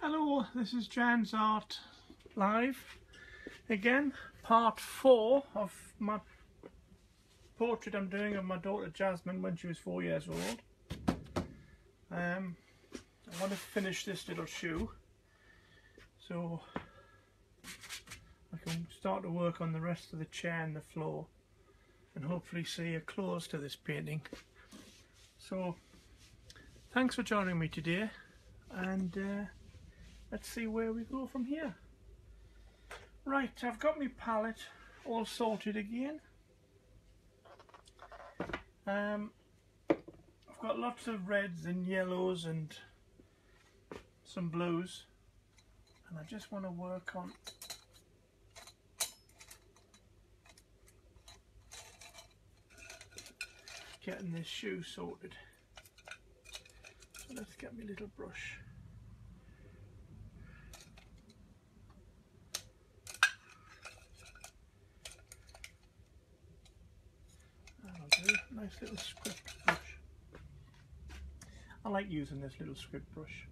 Hello, this is Jan's Art Live again, part 4 of my portrait I'm doing of my daughter Jasmine when she was 4 years old. I want to finish this little shoe so I can start to work on the rest of the chair and the floor and hopefully see a close to this painting. So thanks for joining me today, and let's see where we go from here. Right, I've got my palette all sorted again. I've got lots of reds and yellows and some blues, and I just want to work on getting this shoe sorted. So let's get my little brush. Nice little script brush. I like using this little script brush.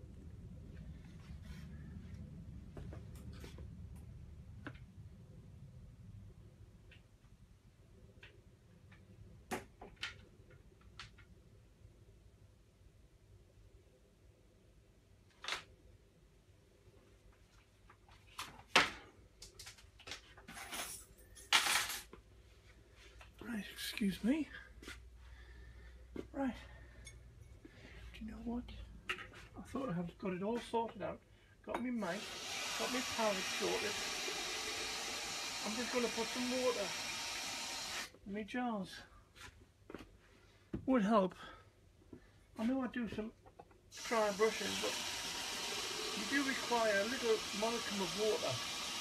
Right, excuse me. Right, do you know what? I thought I had got it all sorted out. Got my mic, got my palette sorted. I'm just going to put some water in my jars. Would help. I know I do some dry brushing, but you do require a little modicum of water.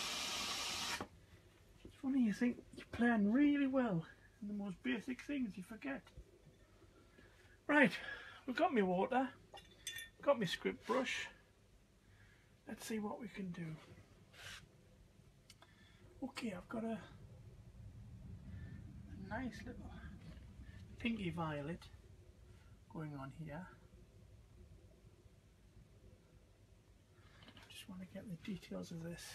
It's funny, you think you're playing really well, and the most basic things you forget. Right, we've got my water, got my script brush. Let's see what we can do. Okay, I've got a nice little pinky violet going on here. Just want to get the details of this.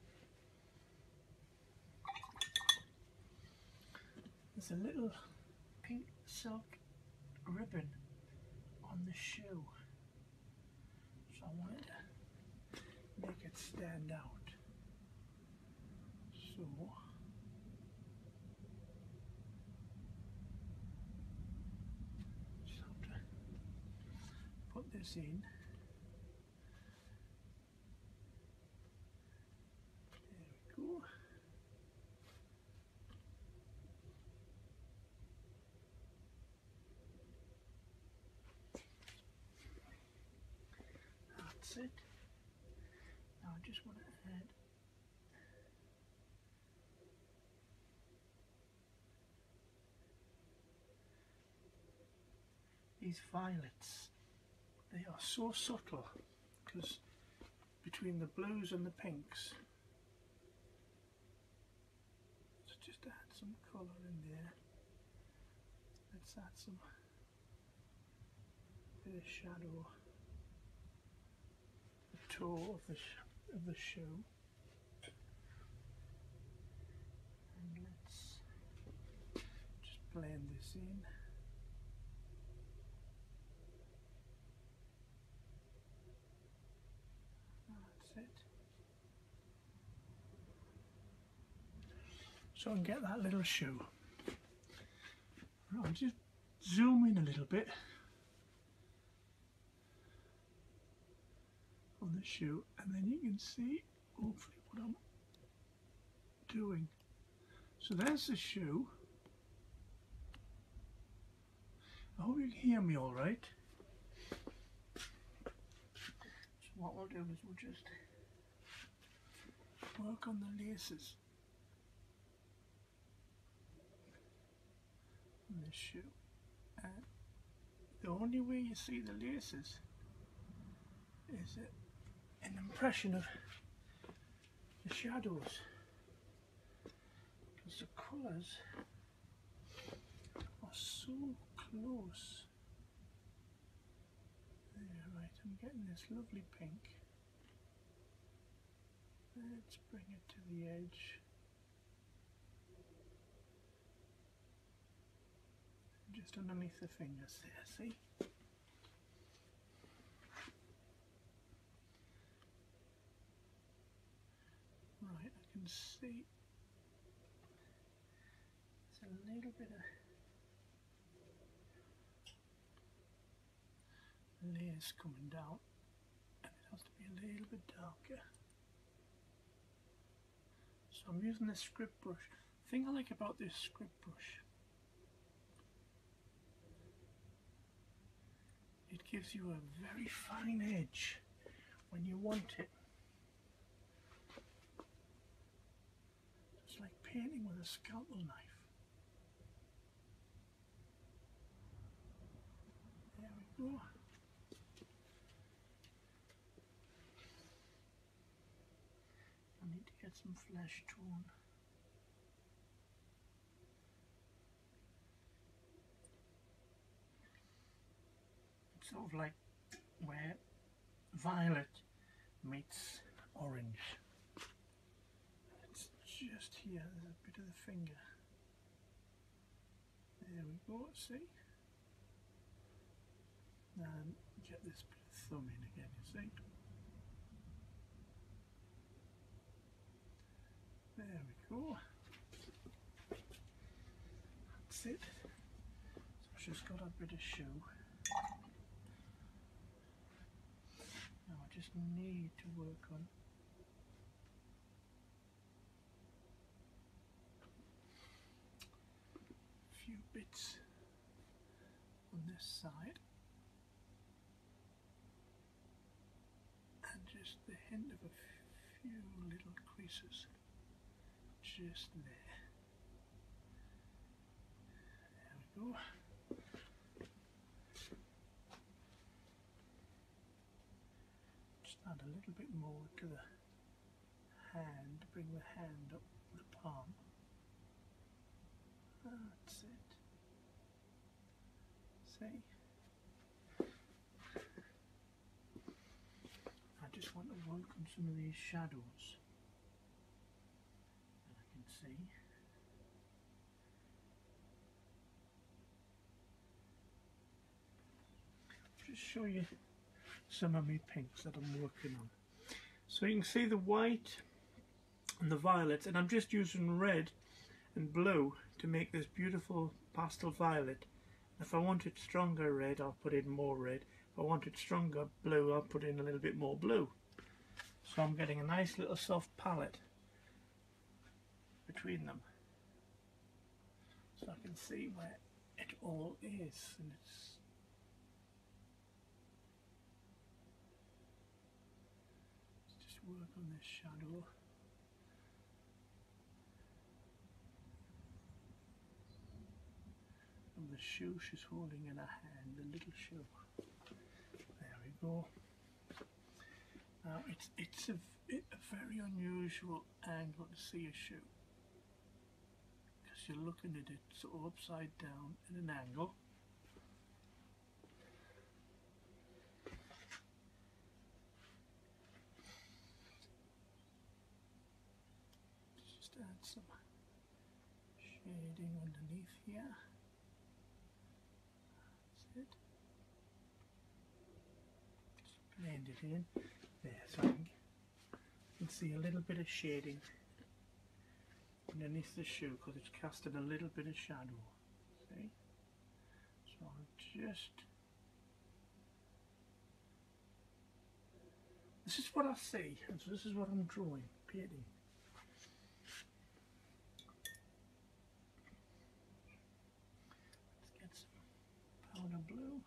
There's a little pink silk ribbon on the shoe, so I wanted to make it stand out. So just have to put this in. There we go. That's it. Now I just want to add these violets. They are so subtle because between the blues and the pinks. Let's just add some colour in there. Let's add some bit of shadow. Toe of the shoe, and let's just blend this in. That's it. So I can get that little shoe. I'll just zoom in a little bit on the shoe, and then you can see hopefully what I'm doing. So there's the shoe. I hope you can hear me all right. So what we'll do is we'll just work on the laces on this shoe, and the only way you see the laces is an impression of the shadows, because the colours are so close. There, right, I'm getting this lovely pink. Let's bring it to the edge. Just underneath the fingers there, see? Right, I can see there's a little bit of layers coming down, and it has to be a little bit darker. So I'm using this script brush. The thing I like about this script brush, it gives you a very fine edge when you want it. It's like painting with a scalpel knife. There we go. I need to get some flesh tone. It's sort of like where violet meets orange. It's just here, there's a bit of the finger. There we go, see? And get this bit of thumb in again, you see? There we go. That's it. So she's got a bit of shoe. Now I just need to work on a few bits on this side. And just the hint of a few little creases. Just there. There we go. Just add a little bit more to the hand, bring the hand up the palm. That's it. See? I just want to work on some of these shadows. See, just show you some of my pinks that I'm working on. So you can see the white and the violets, and I'm just using red and blue to make this beautiful pastel violet. If I want it stronger red, I'll put in more red. If I want it stronger blue, I'll put in a little bit more blue. So I'm getting a nice little soft palette between them. So I can see where it all is, and it's let's just work on this shadow. And the shoe she's holding in her hand, the little shoe. There we go. Now it's a very unusual angle to see a shoe. You're looking at it sort of upside down in an angle. Just add some shading underneath here. That's it. Just blend it in. There, so you can see a little bit of shading underneath the shoe because it's casting a little bit of shadow. See? So I'll just... This is what I see, and so this is what I'm drawing, painting. Let's get some powder blue.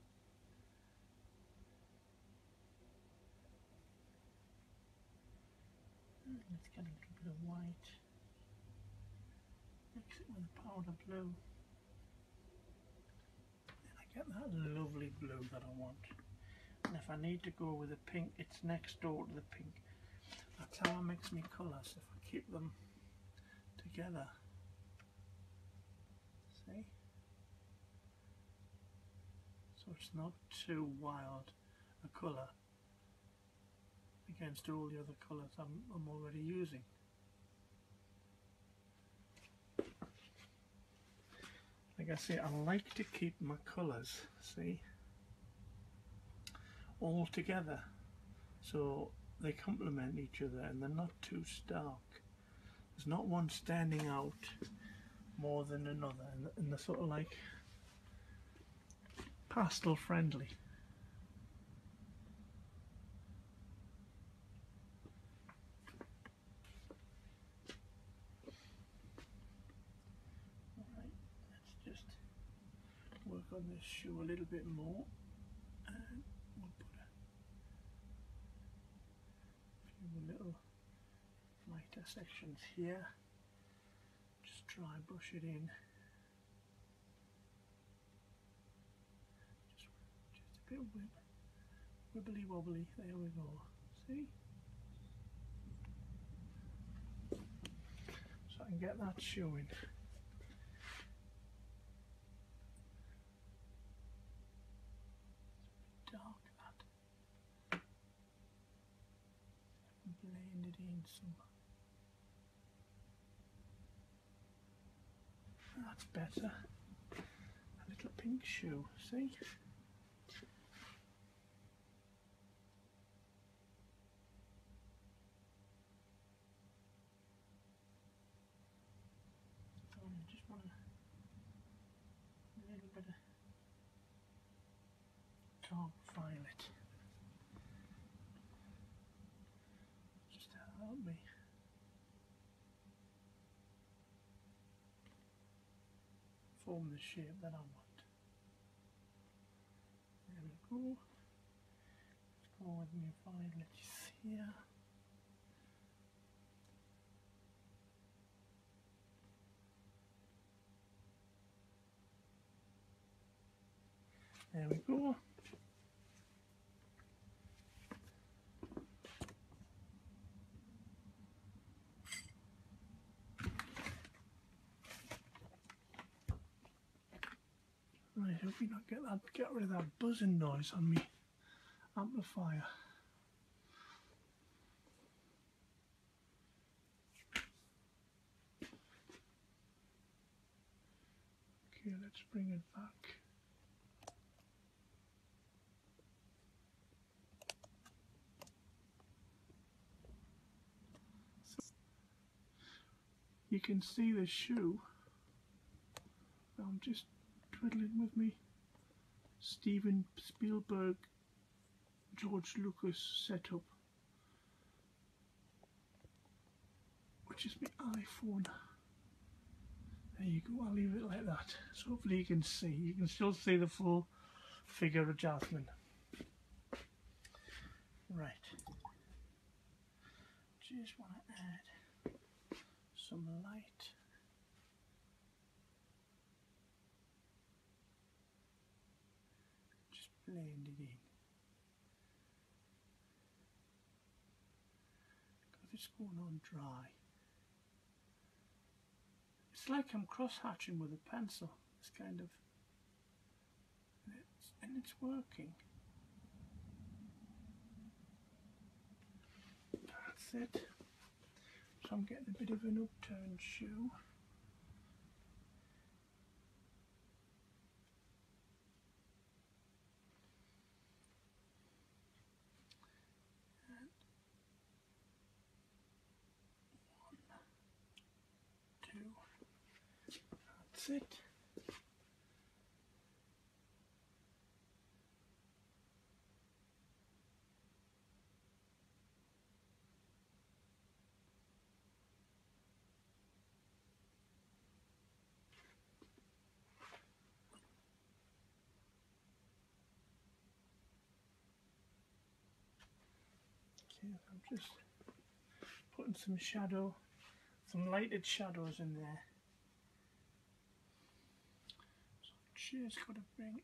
Let's get a little bit of white. Mix it with the powder blue. And I get that lovely blue that I want. And if I need to go with a pink, it's next door to the pink. That's how I mix my colours, if I keep them together. See? So it's not too wild a colour. against all the other colours I'm already using. Like I say, I like to keep my colours, see, all together, so they complement each other and they're not too stark. There's not one standing out more than another, and they're sort of like pastel friendly. Alright, let's just work on this shoe a little bit more, and we'll put a few little lighter sections here. Just try and brush it in. Just a bit wibbly wobbly. There we go. See? So I can get that showing. It's a bit dark, that. Blend it in some. That's better. A little pink shoe, see? So I just want a little bit of dark violet. Just to help me. Form the shape that I want. There we go. Let's go with my violets here. There we go. Right, hope you not get rid of that buzzing noise on me amplifier. Okay, let's bring it back. So you can see the shoe. I'm just twiddling with me Steven Spielberg, George Lucas setup, which is my iPhone. There you go, I'll leave it like that. So hopefully you can see, you can still see the full figure of Jasmine. Right, just want to add some light. Just blend it in. Because it's going on dry. It's like I'm cross-hatching with a pencil. It's kind of, and it's working. That's it. So I'm getting a bit of an upturned shoe. And 1, 2. That's it. Okay, I'm just putting some shadow, some lighted shadows in there. So I'm just got to bring,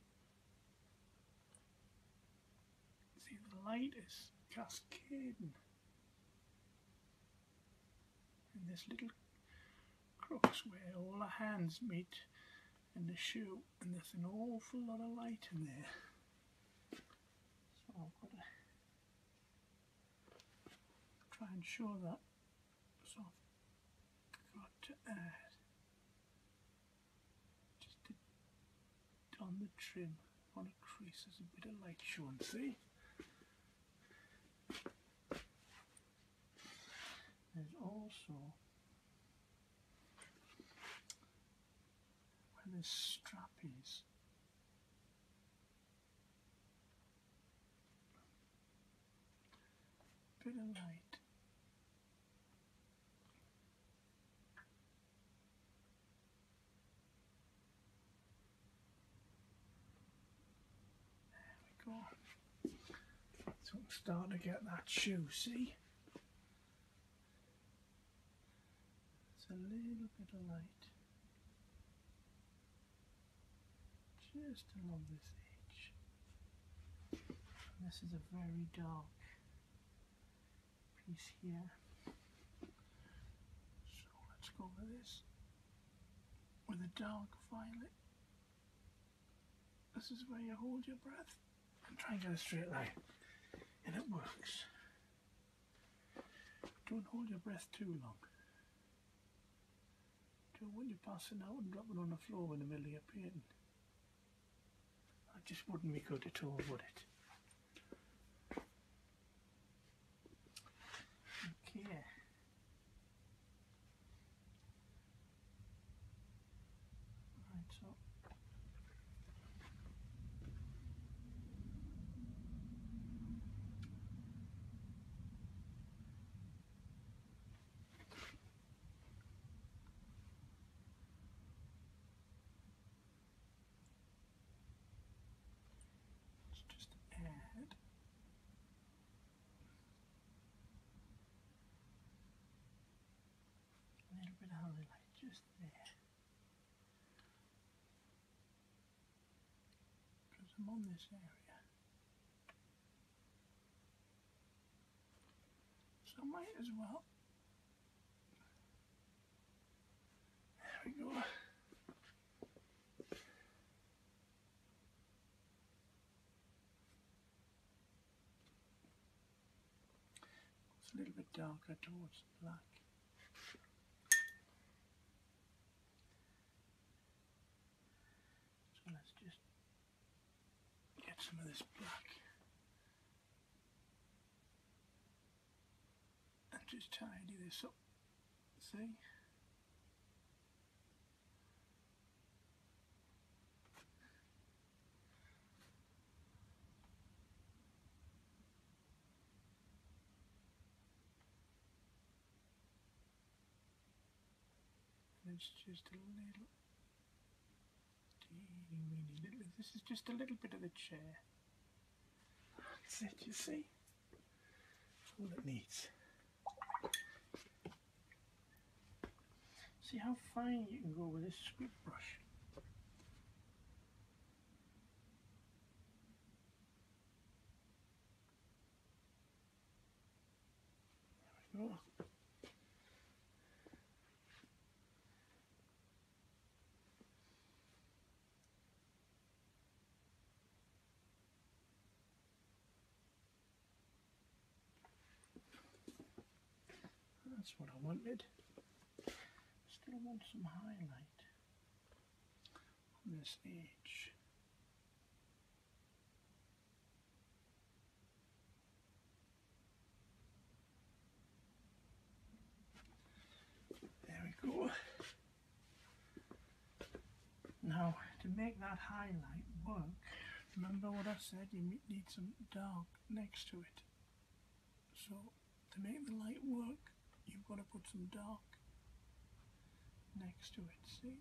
see, the light is cascading in this little crux where all the hands meet in the shoe, and there's an awful lot of light in there. So I've got to and show that. So I've got to add just on the trim on a crease, there's a bit of light showing, see? There's also where the strap is. Bit of light. There we go. So I'm starting to get that shoe, see? It's a little bit of light just along this edge. And this is a very dark piece here. So let's go with this with a dark violet. This is where you hold your breath and try and get a straight line, and it works. Don't hold your breath too long. Don't want you passing out and dropping on the floor in the middle of your painting. That just wouldn't be good at all, would it? Okay. Right, so let's just add a little bit of highlight just there, because I'm on this area, so I might as well. There we go. It's a little bit darker towards the black. So let's just get some of this black and just tidy this up, see? It's just a little, teeny little, this is just a little bit of the chair. That's it, you see? That's all it needs. See how fine you can go with this script brush. There we go. That's what I wanted. Still want some highlight on this edge. There we go. Now, to make that highlight work, remember what I said, you need some dark next to it. So, to make the light work, you've got to put some dark next to it, see?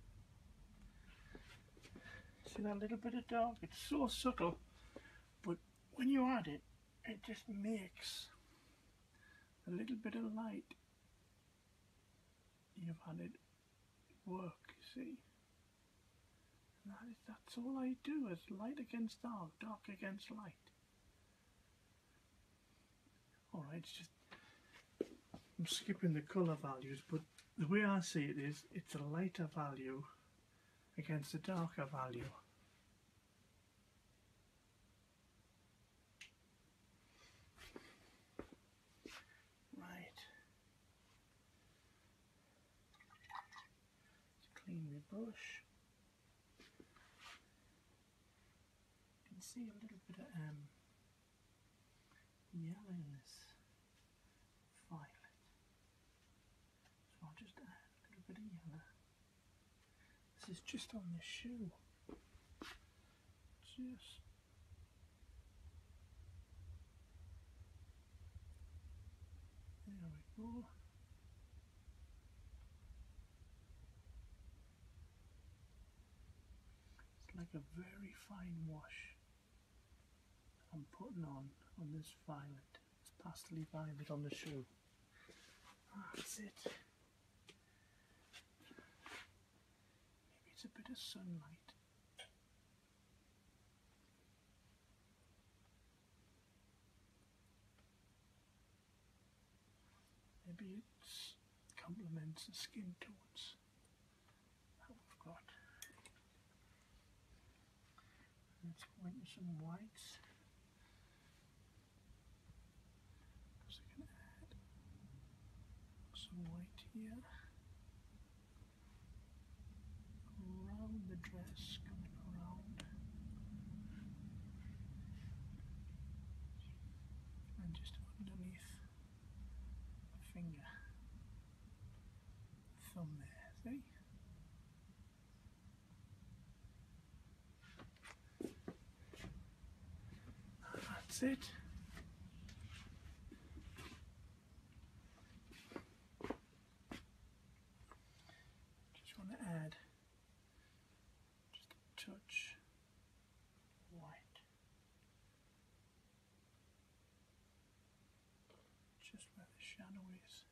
See that little bit of dark? It's so subtle, but when you add it, it just makes a little bit of light you've added work, you see? And that's all I do, is light against dark, dark against light. Alright, it's just, I'm skipping the colour values, but the way I see it is, it's a lighter value against a darker value. Right. brush. You can see a little bit of yellow in this violet, so I'll just add a little bit of yellow. This is just on the shoe. Just there we go. It's like a very fine wash I'm putting on this violet. It's pastely violet on the shoe. That's it. Maybe it's a bit of sunlight. Maybe it complements the skin tones that we've got. Let's go into some whites. So I can add some white here. Around the dress, coming around. And just underneath the finger. Thumb there, see? That's it. Just want to add just a touch white, just where the shadow is.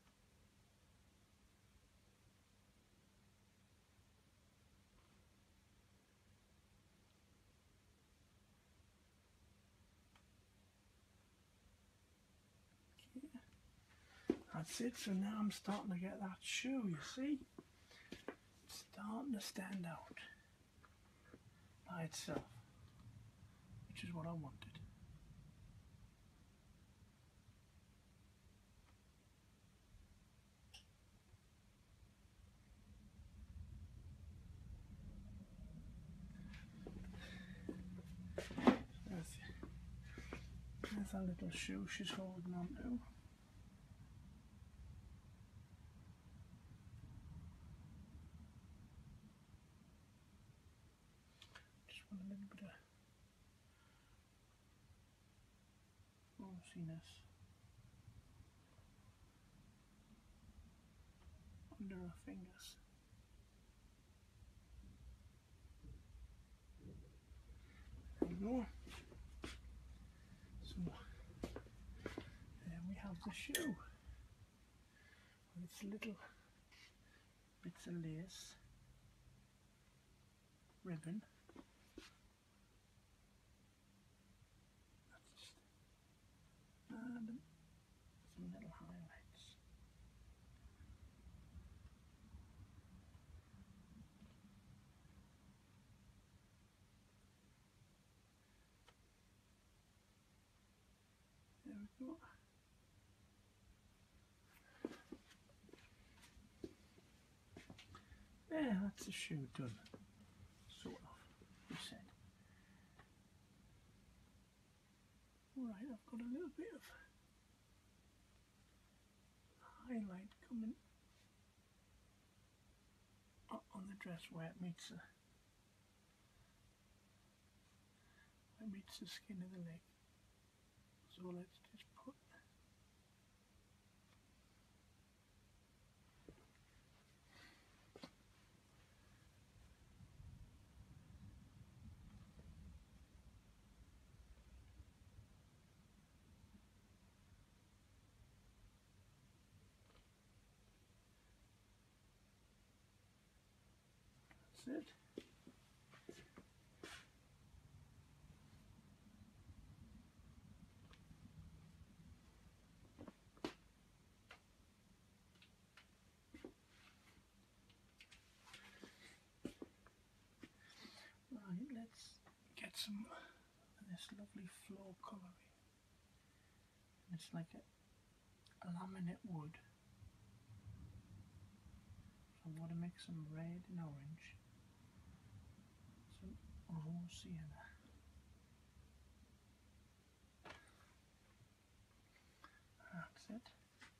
That's it, so now I'm starting to get that shoe, you see? It's starting to stand out by itself, which is what I wanted. There's a little shoe she's holding on to. A little bit of rossiness under her fingers. There we go. So there we have the shoe with its little bits of lace, ribbon. And some little highlights. There we go. Yeah, that's the shoe done. Sort of, you said. Alright, I've got a little bit of highlight coming up on the dress where it meets the skin of the leg. So let's just put that's it. Right, let's get some of this lovely floor colouring. It's like a laminate wood. So I'm going to mix some red and orange. raw sienna. That's it.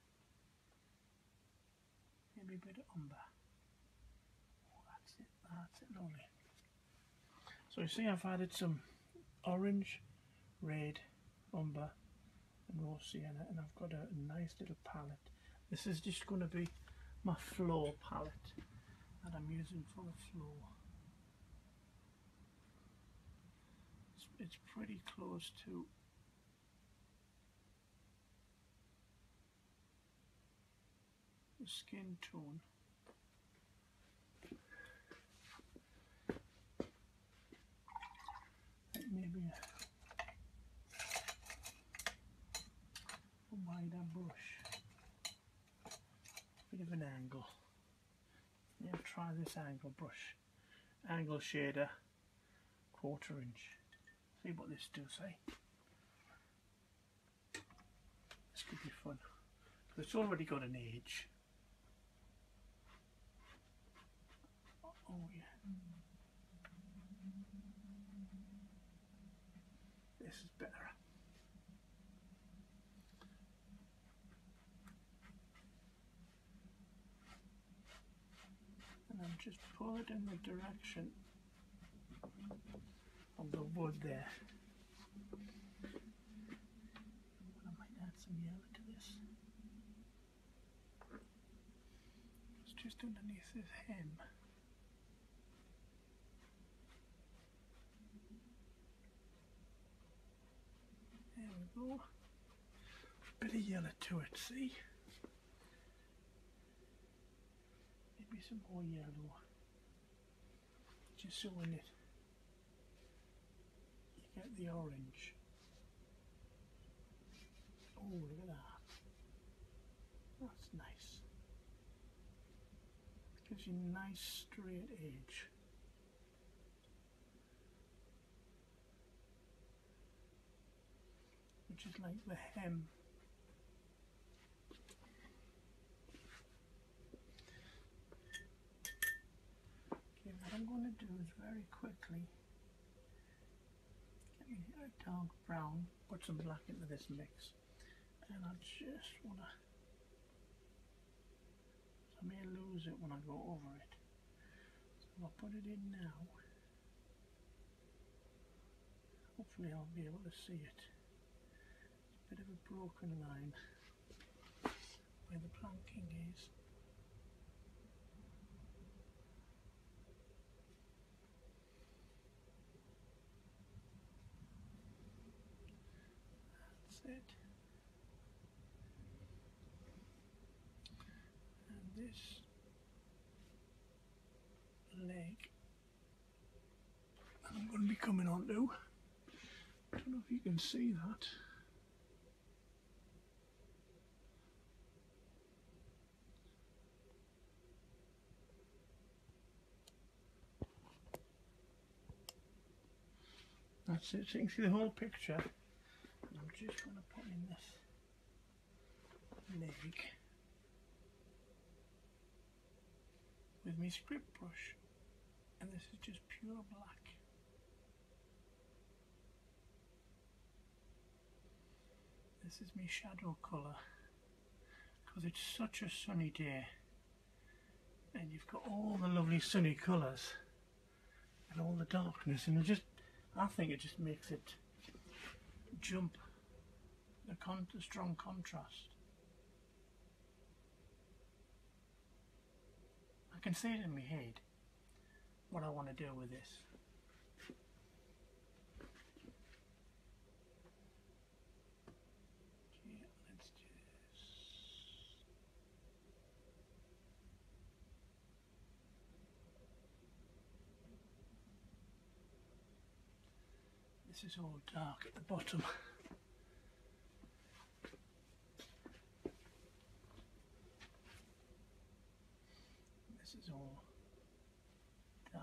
Maybe a bit of umber. Oh, that's it, lovely. So you see I've added some orange, red, umber and raw sienna, and I've got a nice little palette. This is just going to be my floor palette that I'm using for the floor. It's pretty close to the skin tone. Maybe a wider brush, bit of an angle. Yeah, try this angle brush, angle shader, 1/4 inch. See what this does, eh? This could be fun. So it's already got an edge. Oh yeah. This is better. And I'm just pull it in the direction of the wood there. I might add some yellow to this. It's just underneath this hem. There we go. Bit of yellow to it, see? Maybe some more yellow. Just so in it you get the orange. Oh, look at that. That's nice. Gives you a nice straight edge. Which is like the hem. Okay, what I'm going to do is very quickly get me a dark brown, put some black into this mix, and I just want to, I may lose it when I go over it, so I'll put it in now. Hopefully I'll be able to see it. It's a bit of a broken line where the planking is. That's it. And this leg I'm going to be coming on to. I don't know if you can see that. That's it, so you can see the whole picture. And I'm just going to put in this leg with my script brush, and this is just pure black. This is my shadow colour, because it's such a sunny day and you've got all the lovely sunny colours and all the darkness, and I think it just makes it jump the strong contrast. I can see it in my head what I want to do with this. Okay, let's this is all dark at the bottom. This is all dark.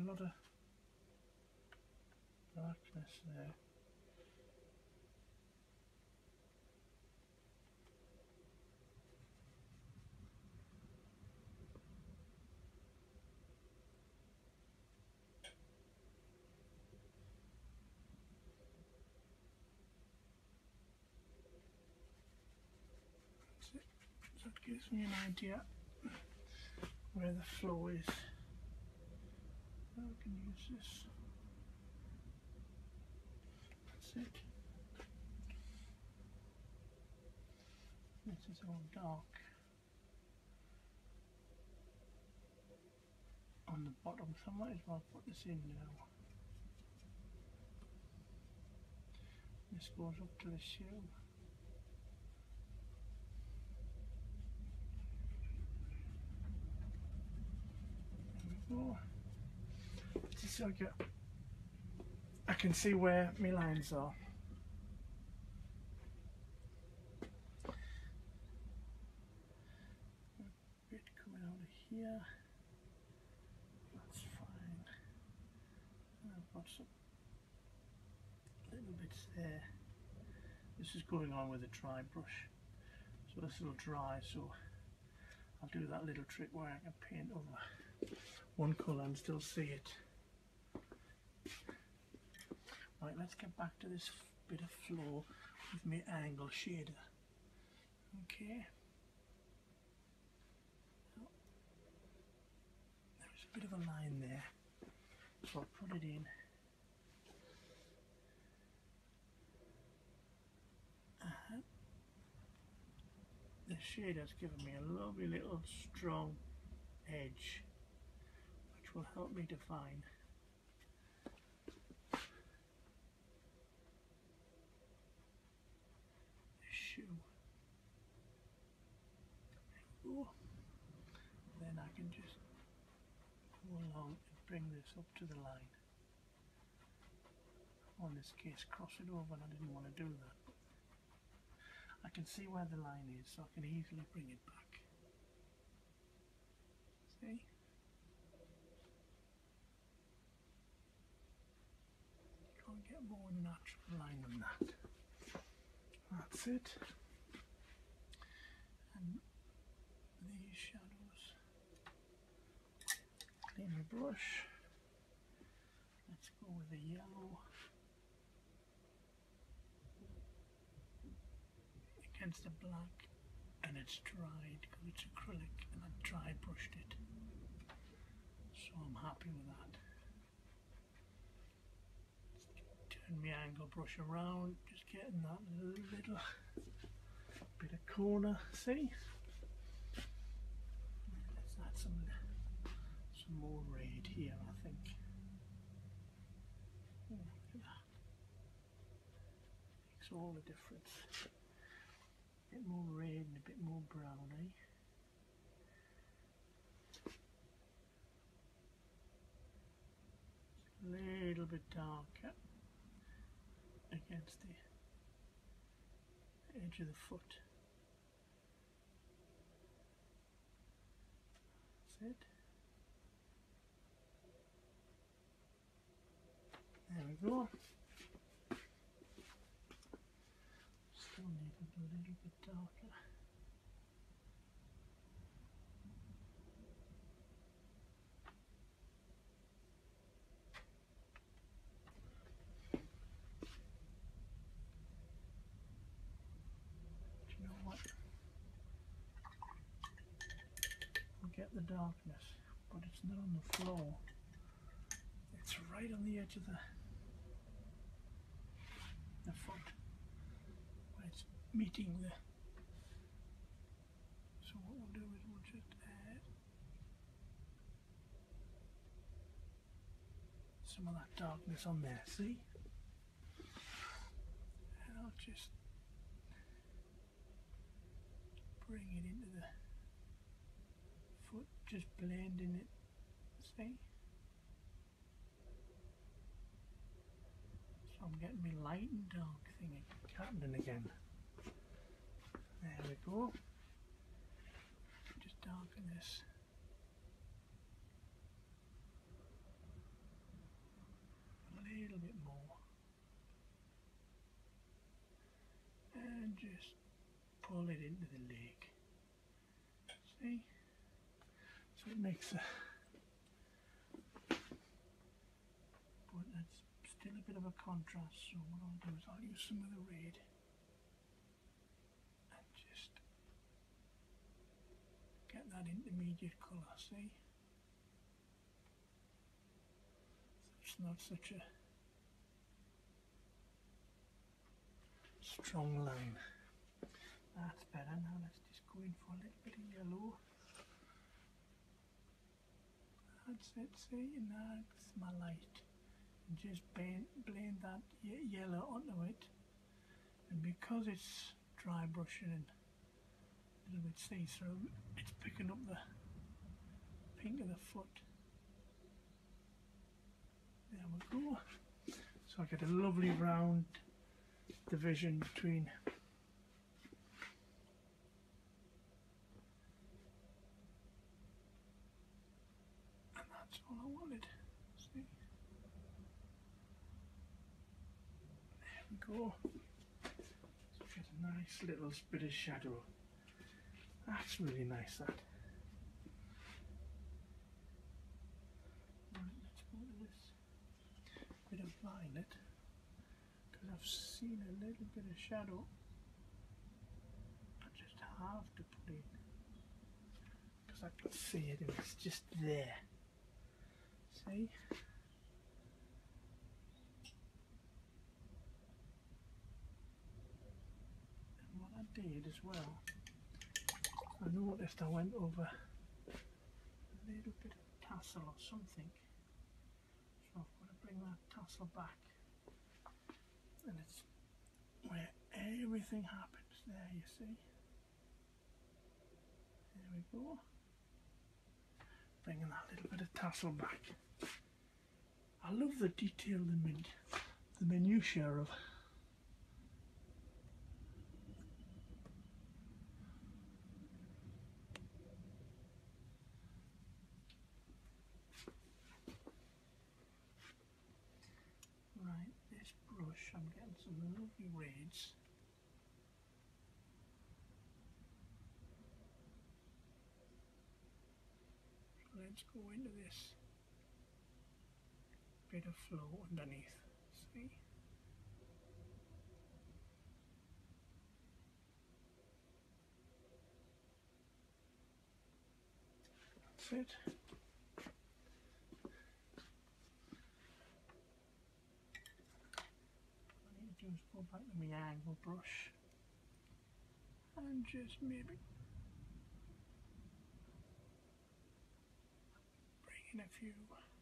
a lot of darkness there. So that gives me an idea where the flow is. I can use this. That's it. This is all dark on the bottom, so I might as well put this in now. This goes up to the shoe. There we go. Just so I can see where my lines are. A bit coming out of here. That's fine. And I've got some little bits there. This is going on with a dry brush, so this will dry, so I'll do that little trick where I can paint over one colour and still see it. Right, let's get back to this bit of flow with my angle shader. Okay. There's a bit of a line there, so I'll put it in. The shader's given me a lovely little strong edge, which will help me define the shoe. Ooh. Then I can just go along and bring this up to the line. Or in this case, cross it over, and I didn't want to do that. I can see where the line is, so I can easily bring it back. See? You can't get more natural line than that. That's it. And these shadows. Clean my brush. Let's go with the yellow. Against the black, and it's dried because it's acrylic and I dry brushed it, so I'm happy with that. Turn my angle brush around, just getting that little bit of corner, see? Let's add some more red here, I think. Oh, look at that. Makes all the difference. A bit more red and a bit more brown, eh? A little bit darker against the edge of the foot. That's it. There we go. Still need it a little bit darker. Do you know what? I'll get the darkness, but it's not on the floor. It's right on the edge of the foot, where it's meeting the. So what we'll do is we'll just add some of that darkness on there, see? And I'll just bring it into the foot, just blending it, see? So I'm getting my light and dark thing happening again. There we go. Just darken this. just pull it into the lake. See? So it makes a, but it's still a bit of a contrast, so what I'll do is I'll use some of the red and just get that intermediate colour, see? So it's not such a strong line. That's better. Now let's just go in for a little bit of yellow. That's it, see? Now it's my light. And just blend that yellow onto it. And because it's dry brushing and a little bit see-through, it's picking up the pink of the foot. There we go. So I get a lovely round division between and that's all I wanted. See? There we go. So get a nice little bit of shadow. That's really nice, that. Right, let's go to this bit of violet, because I've seen a little bit of shadow. I just have to put in, because I can see it and it's just there. See? And what I did as well, I noticed I went over a little bit of tassel or something, so I've got to bring that tassel back, and it's where everything happens there, you see. There we go, bringing that little bit of tassel back. I love the detail, the minutiae of right, this brush, I'm getting some lovely reds. So let's go into this bit of flow underneath, see? That's it. What I need to do is go back to my angle brush and just maybe bring in a few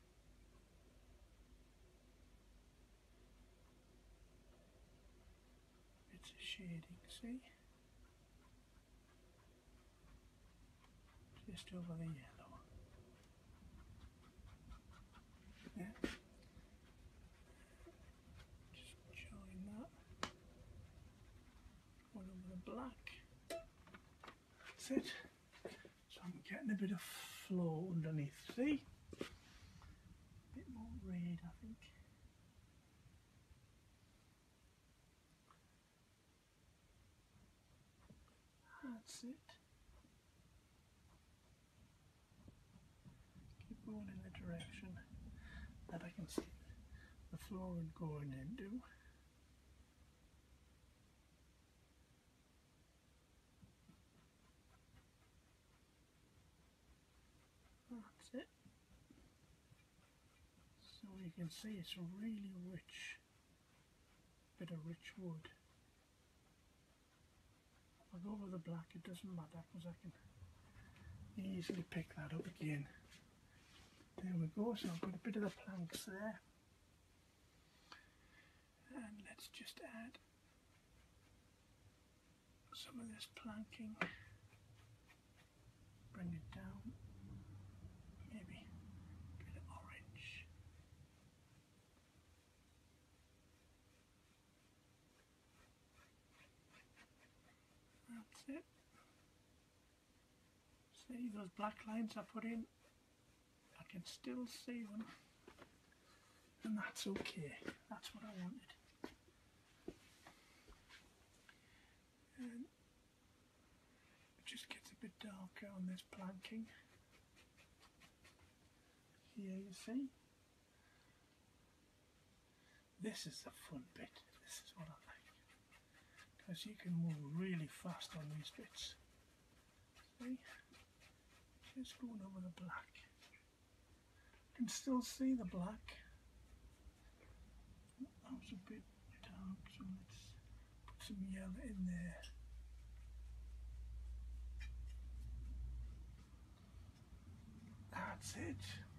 bits of shading, see? Just over the yellow. Yeah. Just join that. One over the black. That's it. So I'm getting a bit of flow underneath, see? A bit more red, I think. That's it. Keep going in the direction that I can see the flooring going into. That's it. So you can see it's a really rich, bit of rich wood. If I go over the black, it doesn't matter because I can easily pick that up again. There we go, so I've got a bit of the planks there. And let's just add some of this planking. Bring it down. Maybe a bit of orange. That's it. See those black lines I put in? I can still see them. And that's okay. That's what I wanted. And it just gets a bit darker on this planking. Here you see. This is the fun bit. This is what I like. Because you can move really fast on these bits. See? Just going over the black. You can still see the black. That was a bit dark, so let's put some yellow in there. That's it.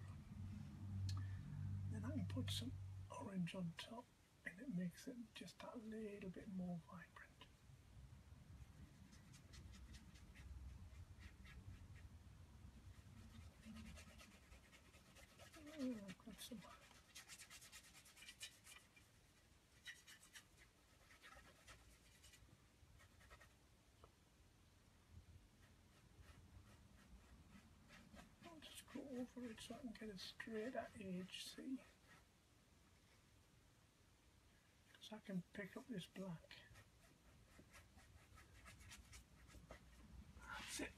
Then I can put some orange on top and it makes it just that little bit more vibrant. Oh, I've got some. I'll just go over it so I can get a straighter edge, see? Because I can pick up this black. That's it.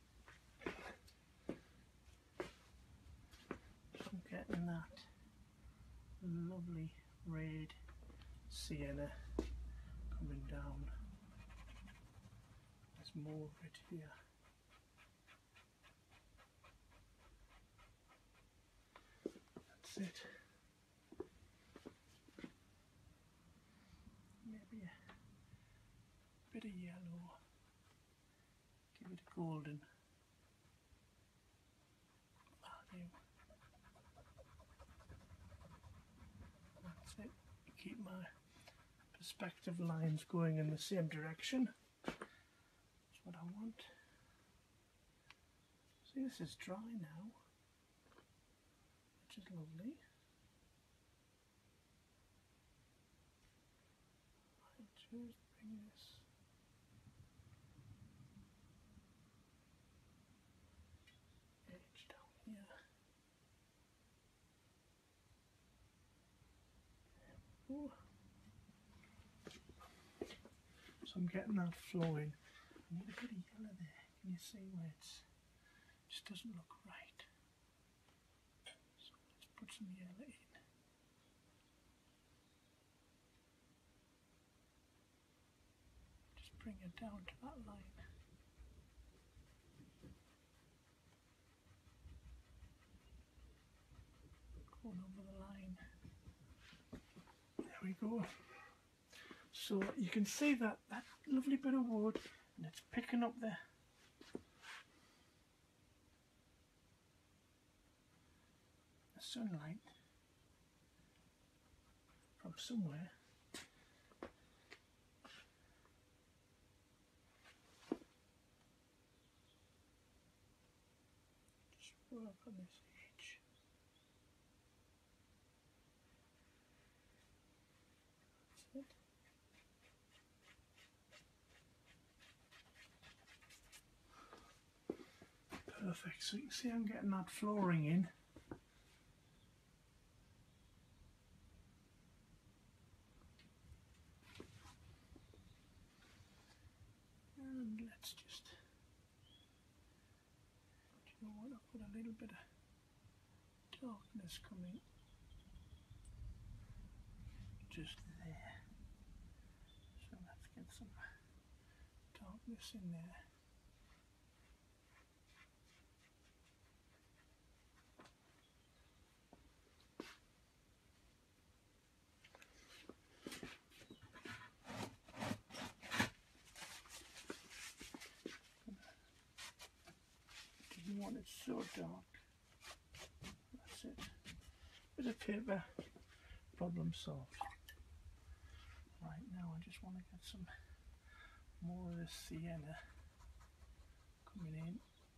I'm getting that lovely red sienna coming down. There's more of it here. That's it. Maybe a bit of yellow. Give it a golden value. That's it. Keep my perspective lines going in the same direction. That's what I want. See, this is dry now, which is lovely. I'll just bring this edge down here. Ooh. So I'm getting that flowing. I need a bit of yellow there. Can you see where it's just doesn't look right? So let's put some yellow in. Just bring it down to that line. Going over the line. There we go. So you can see that lovely bit of wood, and it's picking up the sunlight from somewhere. Just work on this edge. That's it. Perfect. So you can see I'm getting that flooring in. And let's just, do you know what, I'll put a little bit of darkness coming just there. So let's get some darkness in there. Didn't want it so dark. That's it. Bit of paper, problem solved. Right, now I just want to get some more of this sienna coming in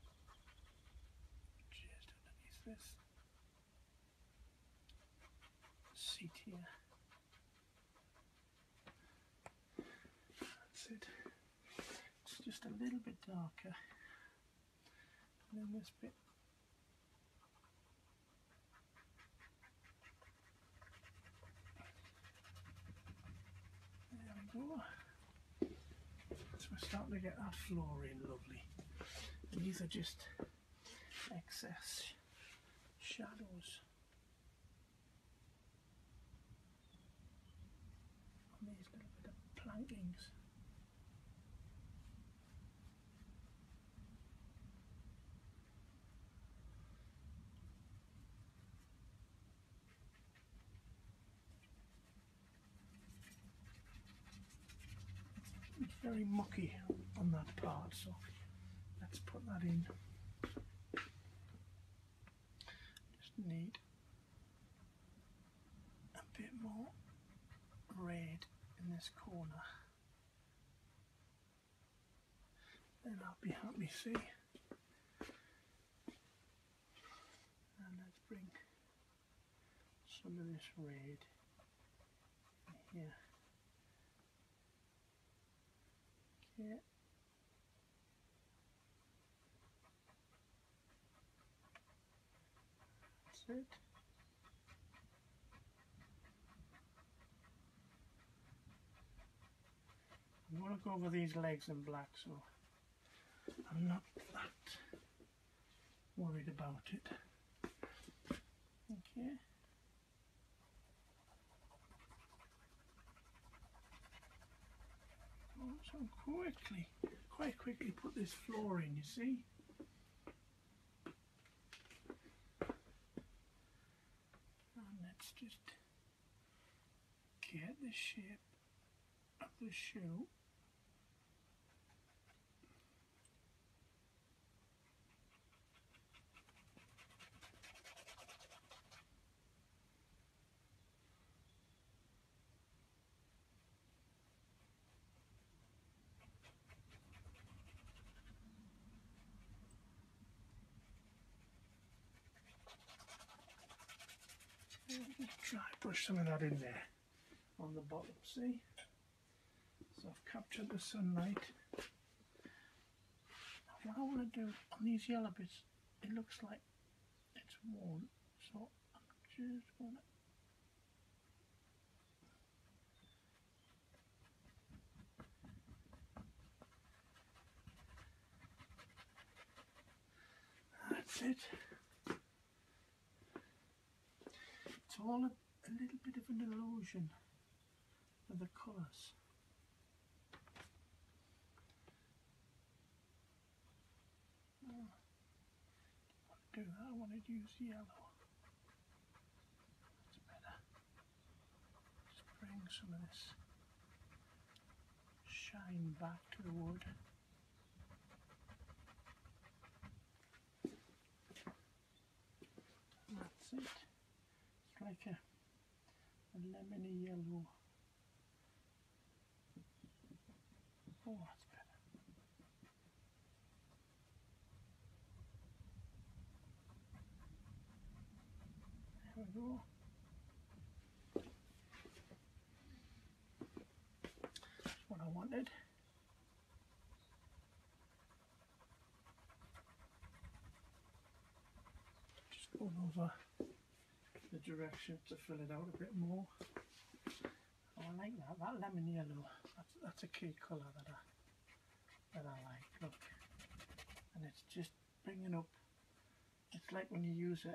just underneath this seat here. That's it. It's just a little bit darker. And then this bit. There we go. So we're get that floor in lovely. And these are just excess shadows on these little bit of plankings. It's very mucky on that part, so let's put that in. Just need a bit more red in this corner. Then I'll be happy, see. And let's bring some of this red in here. Okay. That's it. I'm going to go over these legs in black, so I'm not that worried about it. Okay. Oh, so quite quickly put this floor in, you see. And let's just get the shape of the shoe. Try brush some of that in there on the bottom, see? So I've captured the sunlight. What I want to do on these yellow bits, it looks like it's worn, so I'm just going to that's it. It's all a little bit of an illusion of the colours. I want to do that, I want to use yellow. That's better. Just bring some of this shine back to the wood. That's it. It's like a lemony yellow. Oh, that's better. There we go. That's what I wanted. Just going over the direction to fill it out a bit more. Oh, I like that. That lemon yellow. That's a key colour that I like. Look, and it's just bringing up. It's like when you use a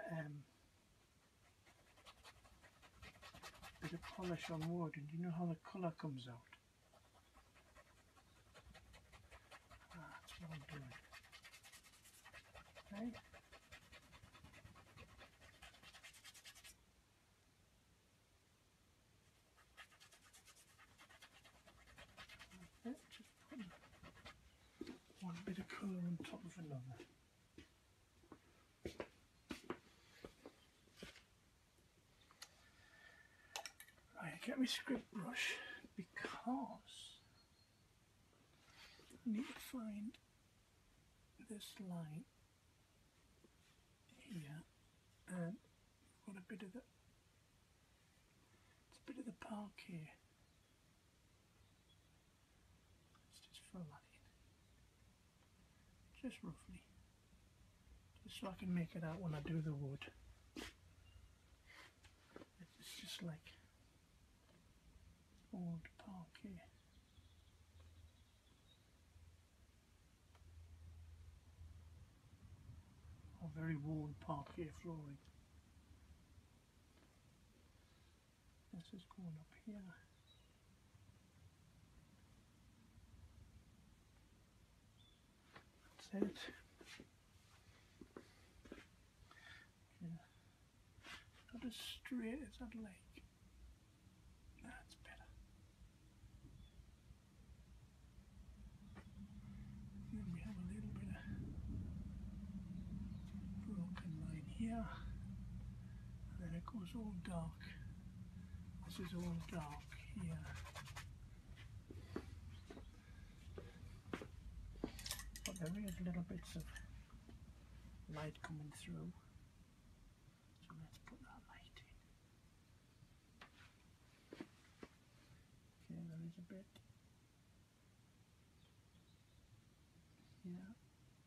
bit of polish on wood, and you know how the colour comes out. That's what I'm doing. Okay. Just putting one bit of colour on top of another. Right, get my script brush because I need to find this line here, and we've got a bit of the park here. Let's just fill that in, just roughly, just so I can make it out when I do the wood. It's just like old park here. or very worn parquet flooring. This is going up here. That's it. Okay. Not as straight as I'd like. That's better. Then we have a little bit of broken line here, and then it goes all dark. This is all dark here. But there is little bits of light coming through. So let's put that light in. Okay, there is a bit here.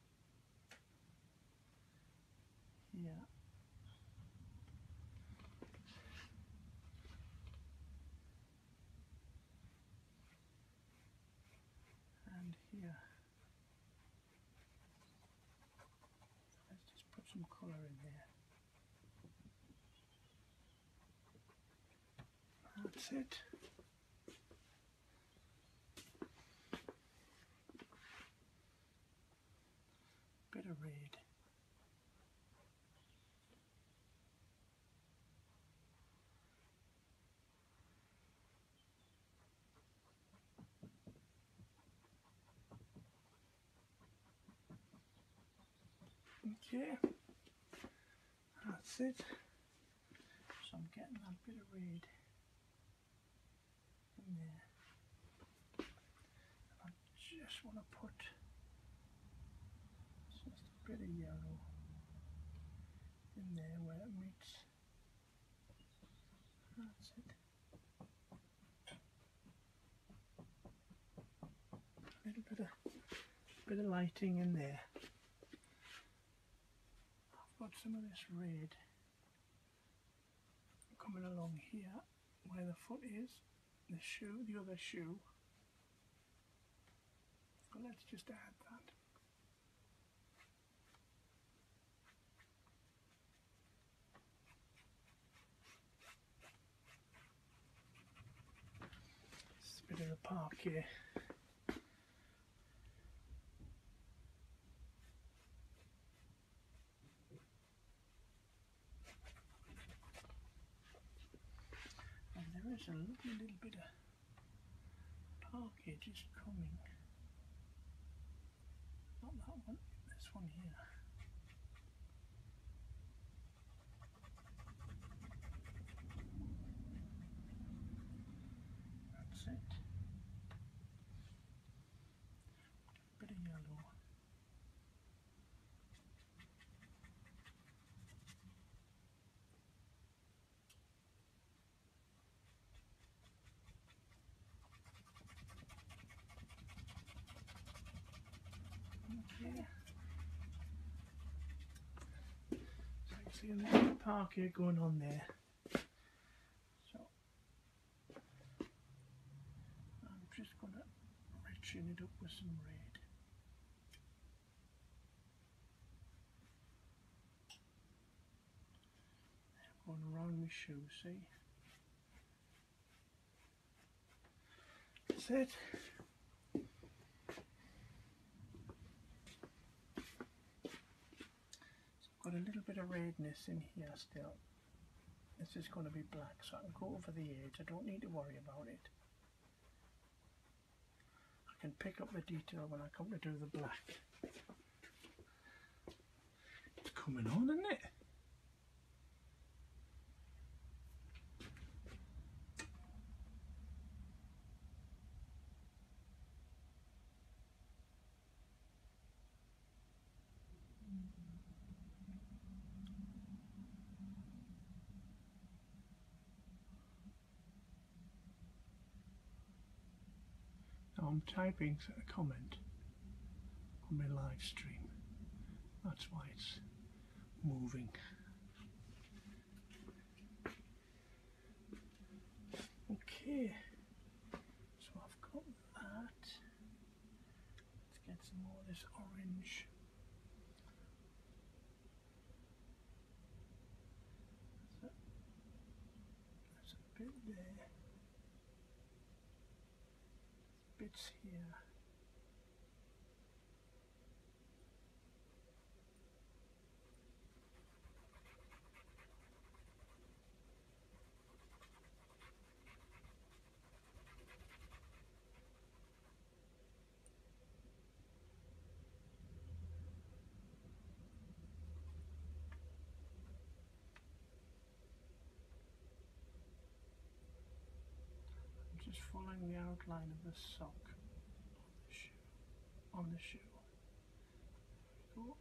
Here. And here. Let's just put some colour in there. That's it. Bit of red. Okay, that's it. So I'm getting that bit of red in there. And I just want to put just a bit of yellow in there where it meets. That's it. A little bit of lighting in there. Got some of this red coming along here where the foot is, the shoe, the other shoe. So let's just add that. It's a bit of a parquet. There's a lovely little bit of parquet just coming. Not that one, this one here. That's it. Bit of yellow. Okay. So you can see a little bit of parquet going on there. So I'm just going to richen it up with some red. Going around my shoe, see? That's it. Got a little bit of redness in here still. This is going to be black, so I can go over the edge. I don't need to worry about it. I can pick up the detail when I come to do the black. It's coming on, isn't it? I'm typing a comment on my live stream. That's why it's moving. Okay, so I've got that. Let's get some more of this orange. bit there, bits here. Just following the outline of the sock on the shoe. Cool.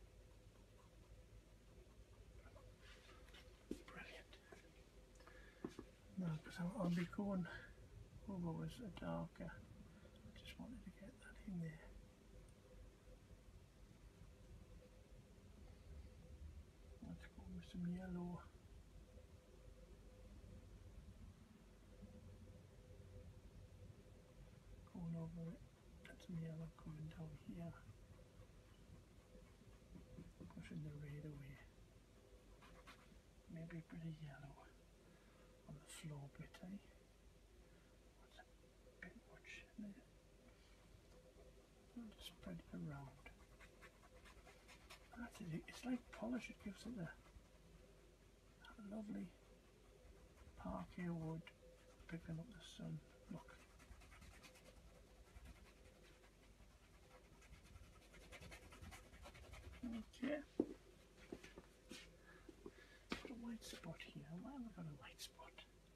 Brilliant. Now, because I'll be going over with a darker, I just wanted to get that in there. Let's go with some yellow. Going over it, and some yellow coming down here, pushing the red away. Maybe a bit of yellow on the floor bit, eh? That's a bit much, isn't it? I'll just spread it around. That's it, it's like polish, it gives it that lovely parquet wood picking up the sun. Look. Okay. Got a white spot here. Why have I got a white spot?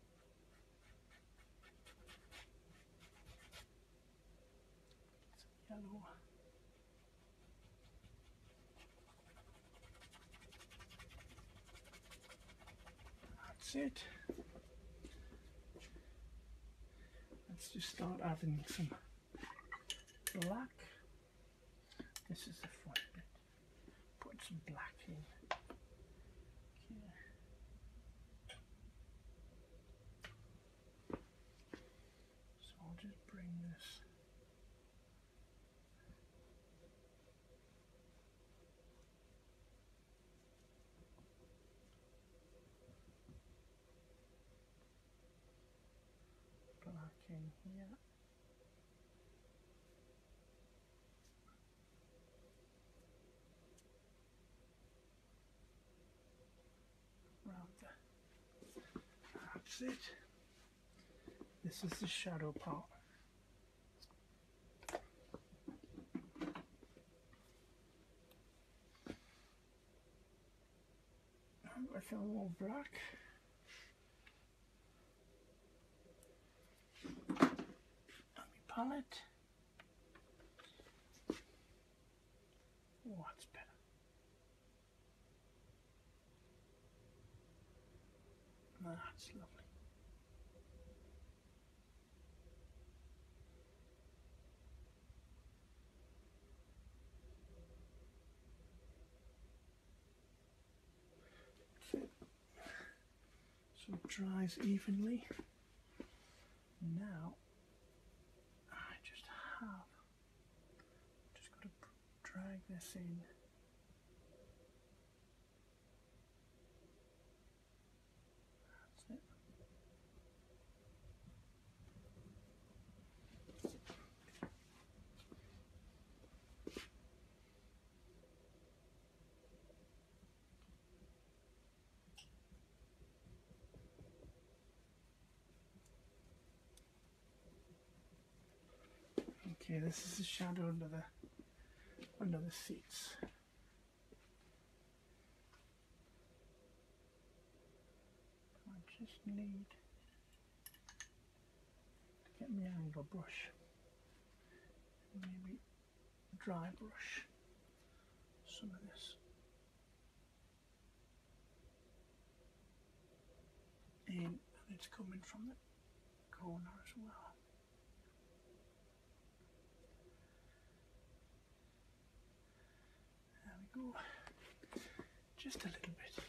Some yellow. That's it. Let's just start adding some black. This is the front bit. Put some black in. Okay. So I'll just bring this black in here. That's it. This is the shadow part. With a little black. And my palette. Oh, that's better. That's lovely. So it dries evenly. Now I just got to drag this in. That's it. Okay, this is the shadow under the seats. I just need to get my angle brush, maybe dry brush some of this in, and it's coming from the corner as well. Go just a little bit.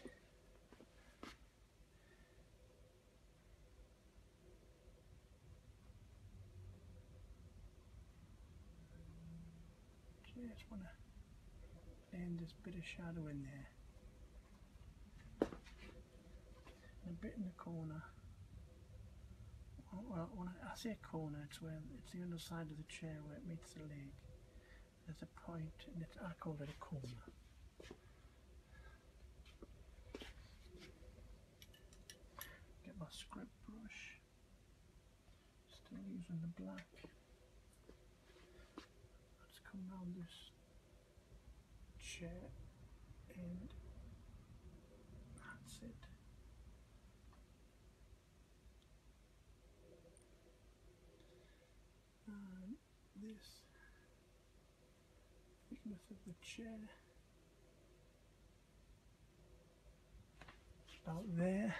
Just want to blend this bit of shadow in there, and a bit in the corner. well, when I say corner, it's where it's the underside of the chair where it meets the leg. There's a point, and I call it a corner. Get my script brush. Still using the black. Let's come round this chair, and that's it. And this thickness of the chair is about there.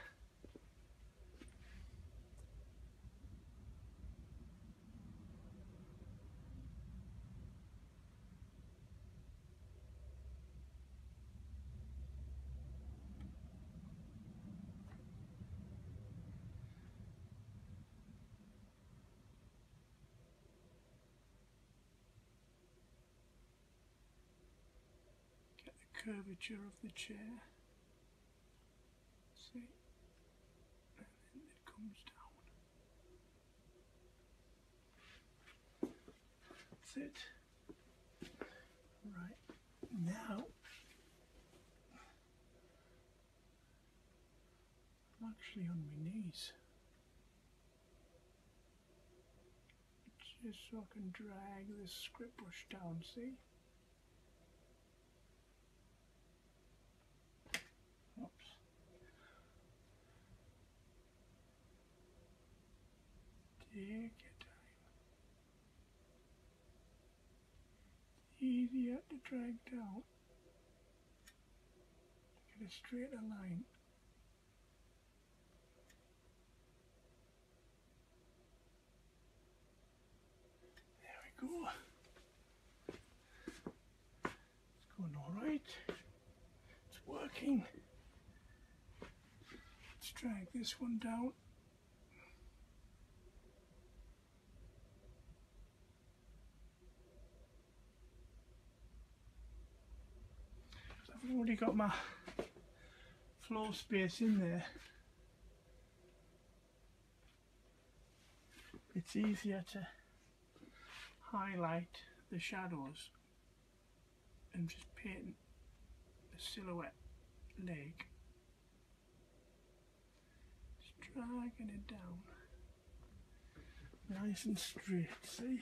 Curvature of the chair, see, and then it comes down. That's it. Right, now I'm actually on my knees, just so I can drag this script brush down, see? Oops. Take your time. Easier to drag down. Get a straighter line. There we go. It's going alright. It's working. Let's drag this one down. I've already got my floor space in there. It's easier to highlight the shadows and just paint a silhouette leg. Just dragging it down nice and straight, see?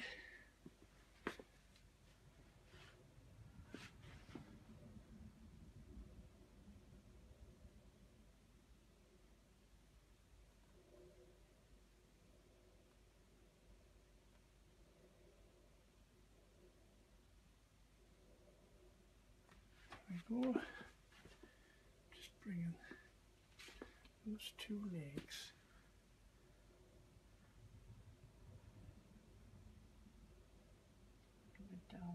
There we go. Just bringing those two legs a bit down.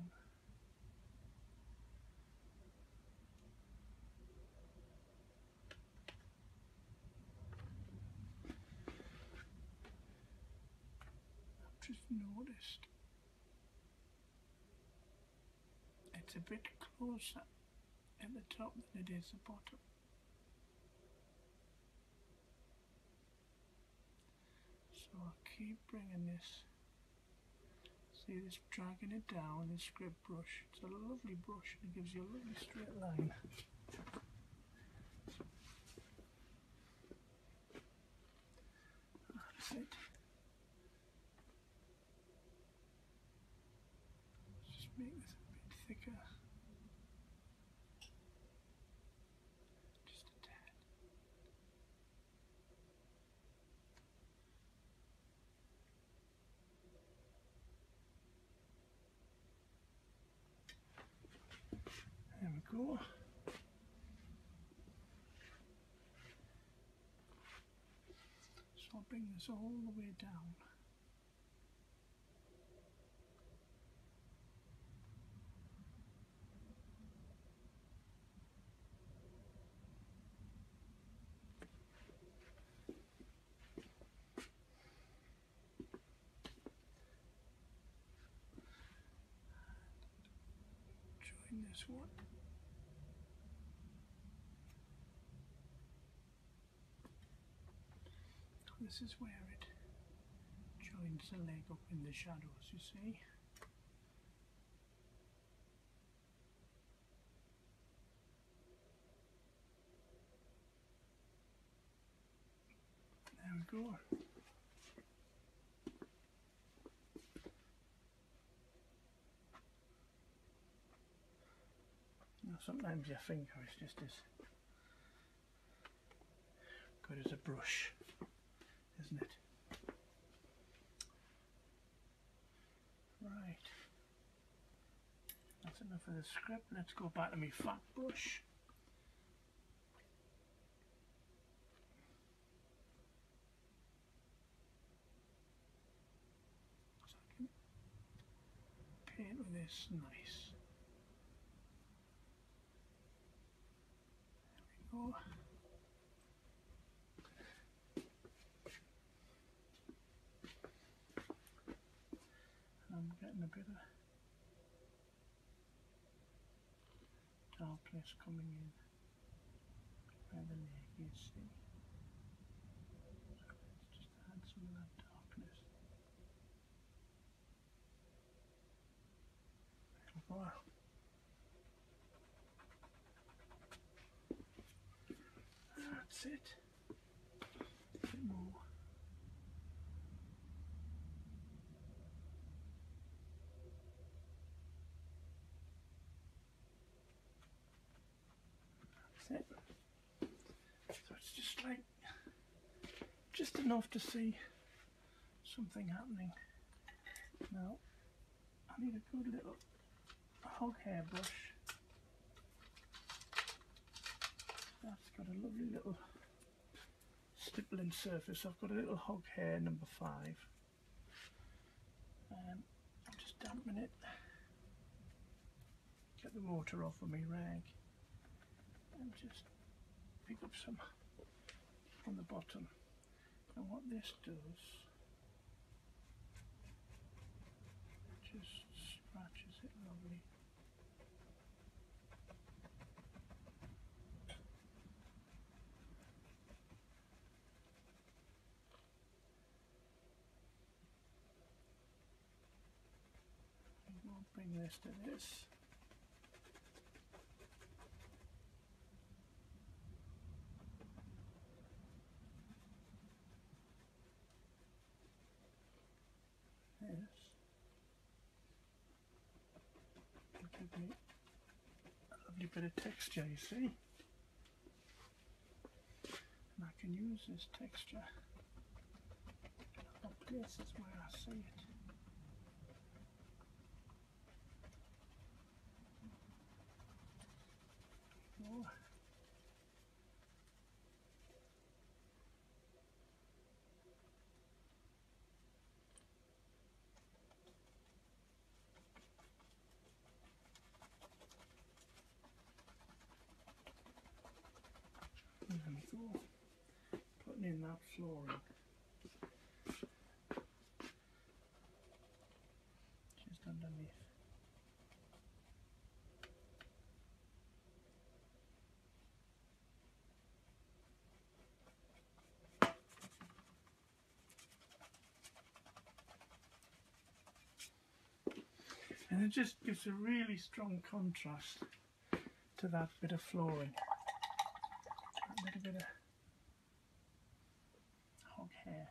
I've just noticed it's a bit closer at the top than it is the bottom. So I'll keep bringing this. See this, dragging it down, this script brush. It's a lovely brush and it gives you a lovely straight line. That's it. Let's just make this a bit thicker. Just a tad. There we go. So I'll bring this all the way down. Join this one. This is where it There's a leg up in the shadows, you see. There we go. Now, sometimes your finger is just as good as a brush, isn't it? Right. That's enough of the script. Let's go back to my fat brush. So I can paint with this nice. There we go. I'm getting a bit of darkness coming in where the leg is, see. So let's just add some of that darkness. There we go. That's it. A bit more. That's it. So it's just like, just enough to see something happening. Now, I need a good little hog hair brush. That's got a lovely little stippling surface. I've got a little hog hair number 5. I'll just dampen it. Get the water off of my rag and just pick up some on the bottom. And what this does, just scratches it lovely. We'll bring this to this. Give me a lovely bit of texture, you see, and I can use this texture in other places where I see it. Oh. There we go, putting in that flooring, just underneath. And it just gives a really strong contrast to that bit of flooring. A little bit of hog hair.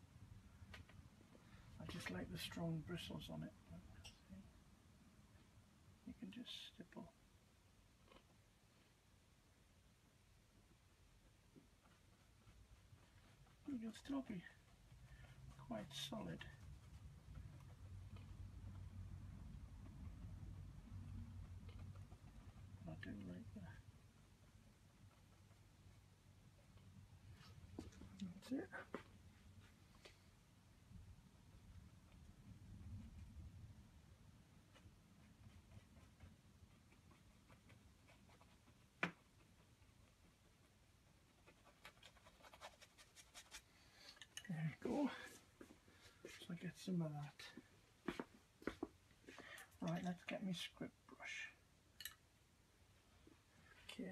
I just like the strong bristles on it. See? You can just stipple. You can still be quite solid. I do like that. That's it. There we go. So I get some of that. Right, let's get my script brush. Okay.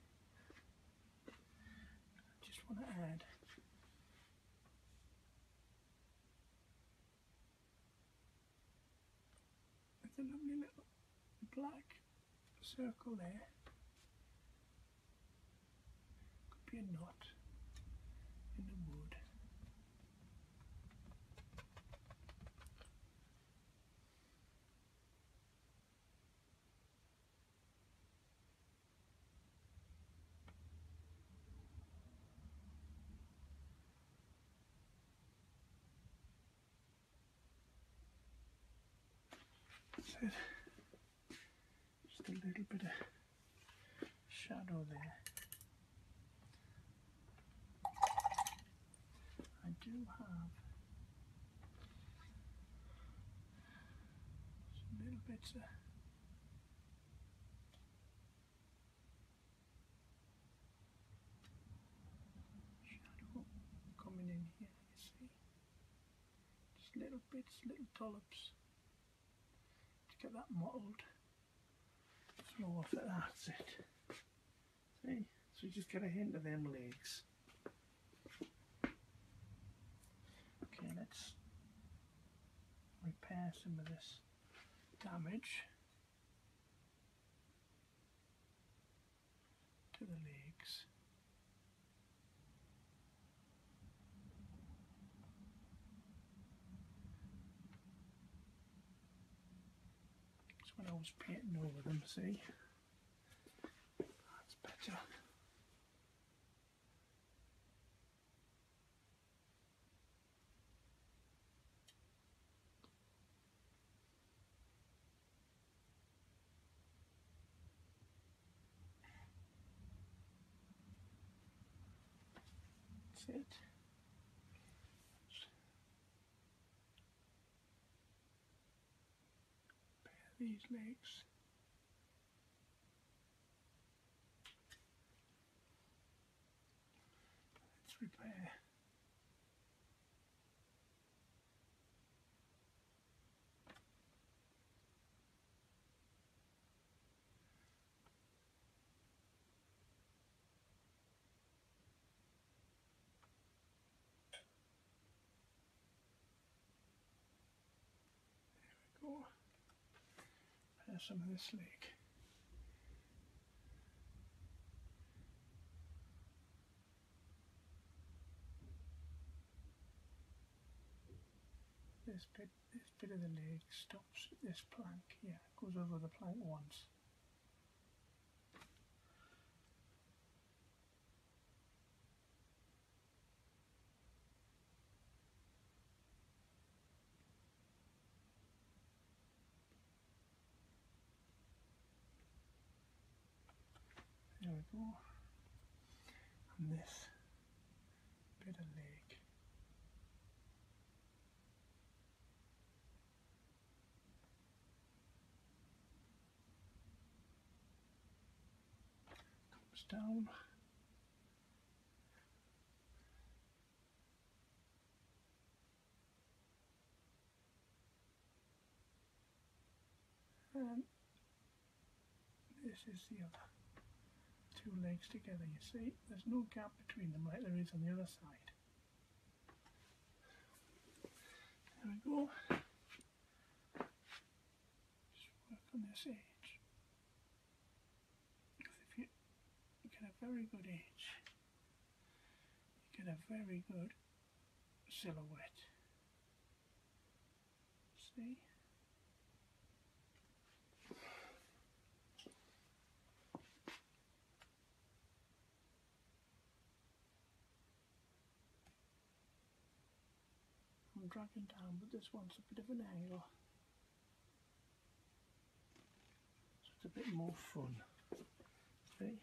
I just want to add a lovely little black circle there. Could be a knot in the wood. That's it. Just a little bit of shadow there. I do have some little bits of shadow coming in here, you see. Just little bits, little dollops to get that mottled flow off it. That's it. See? So you just get a hint of them legs. Okay, let's repair some of this damage to the legs. It's when I was painting over them, see? That's better. That's it. Pair these legs. Let's repair. There we go. Repair some of this leg. This bit of the leg stops at this plank here, goes over the plank once. There we go. And this bit of leg. Down. And this is the other two legs together, you see. There's no gap between them like there is on the other side. There we go. Just work on this edge. Because if you get a very good edge, you get a very good silhouette. See? I'm dragging down, but this one's a bit of an angle. So it's a bit more fun. See?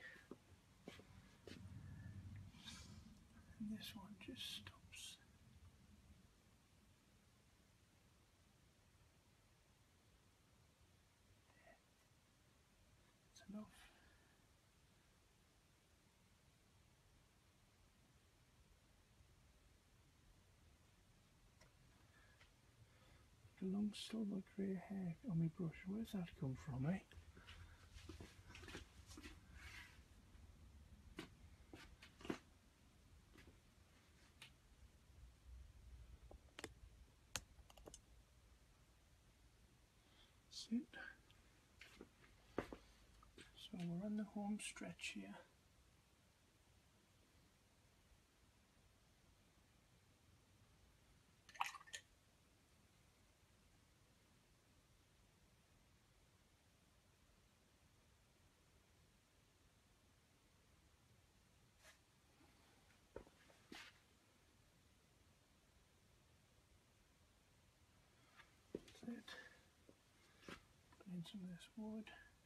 And this one just stops. It's enough. The long silver grey hair on my brush. Where's that come from, eh? That's it. So we're on the home stretch here. That's it. Put in some of this wood.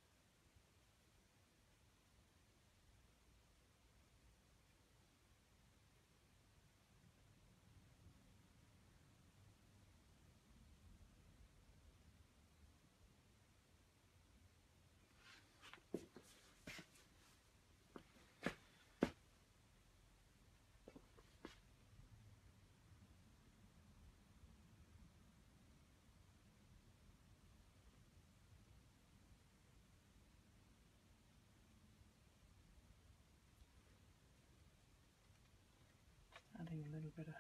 Adding a little bit of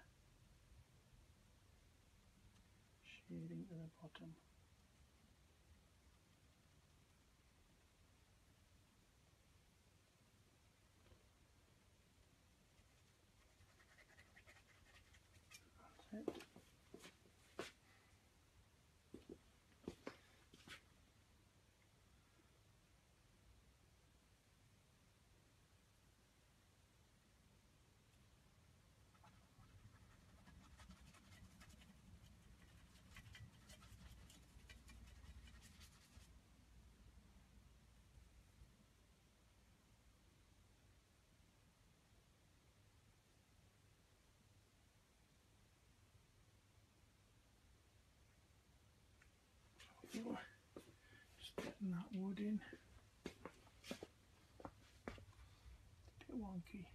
shading to the bottom. That's it. Just getting that wood in. A bit wonky.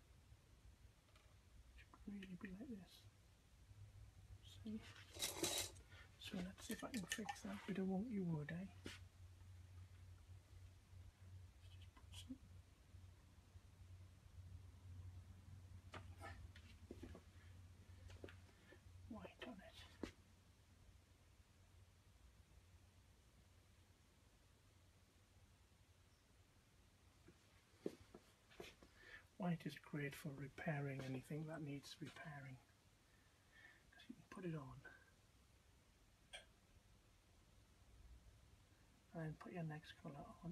Should really be like this. See? So let's see if I can fix that bit of wonky wood, eh? Let's just put some white on it. White is great for repairing anything that needs repairing, because you can put it on and then put your next colour on.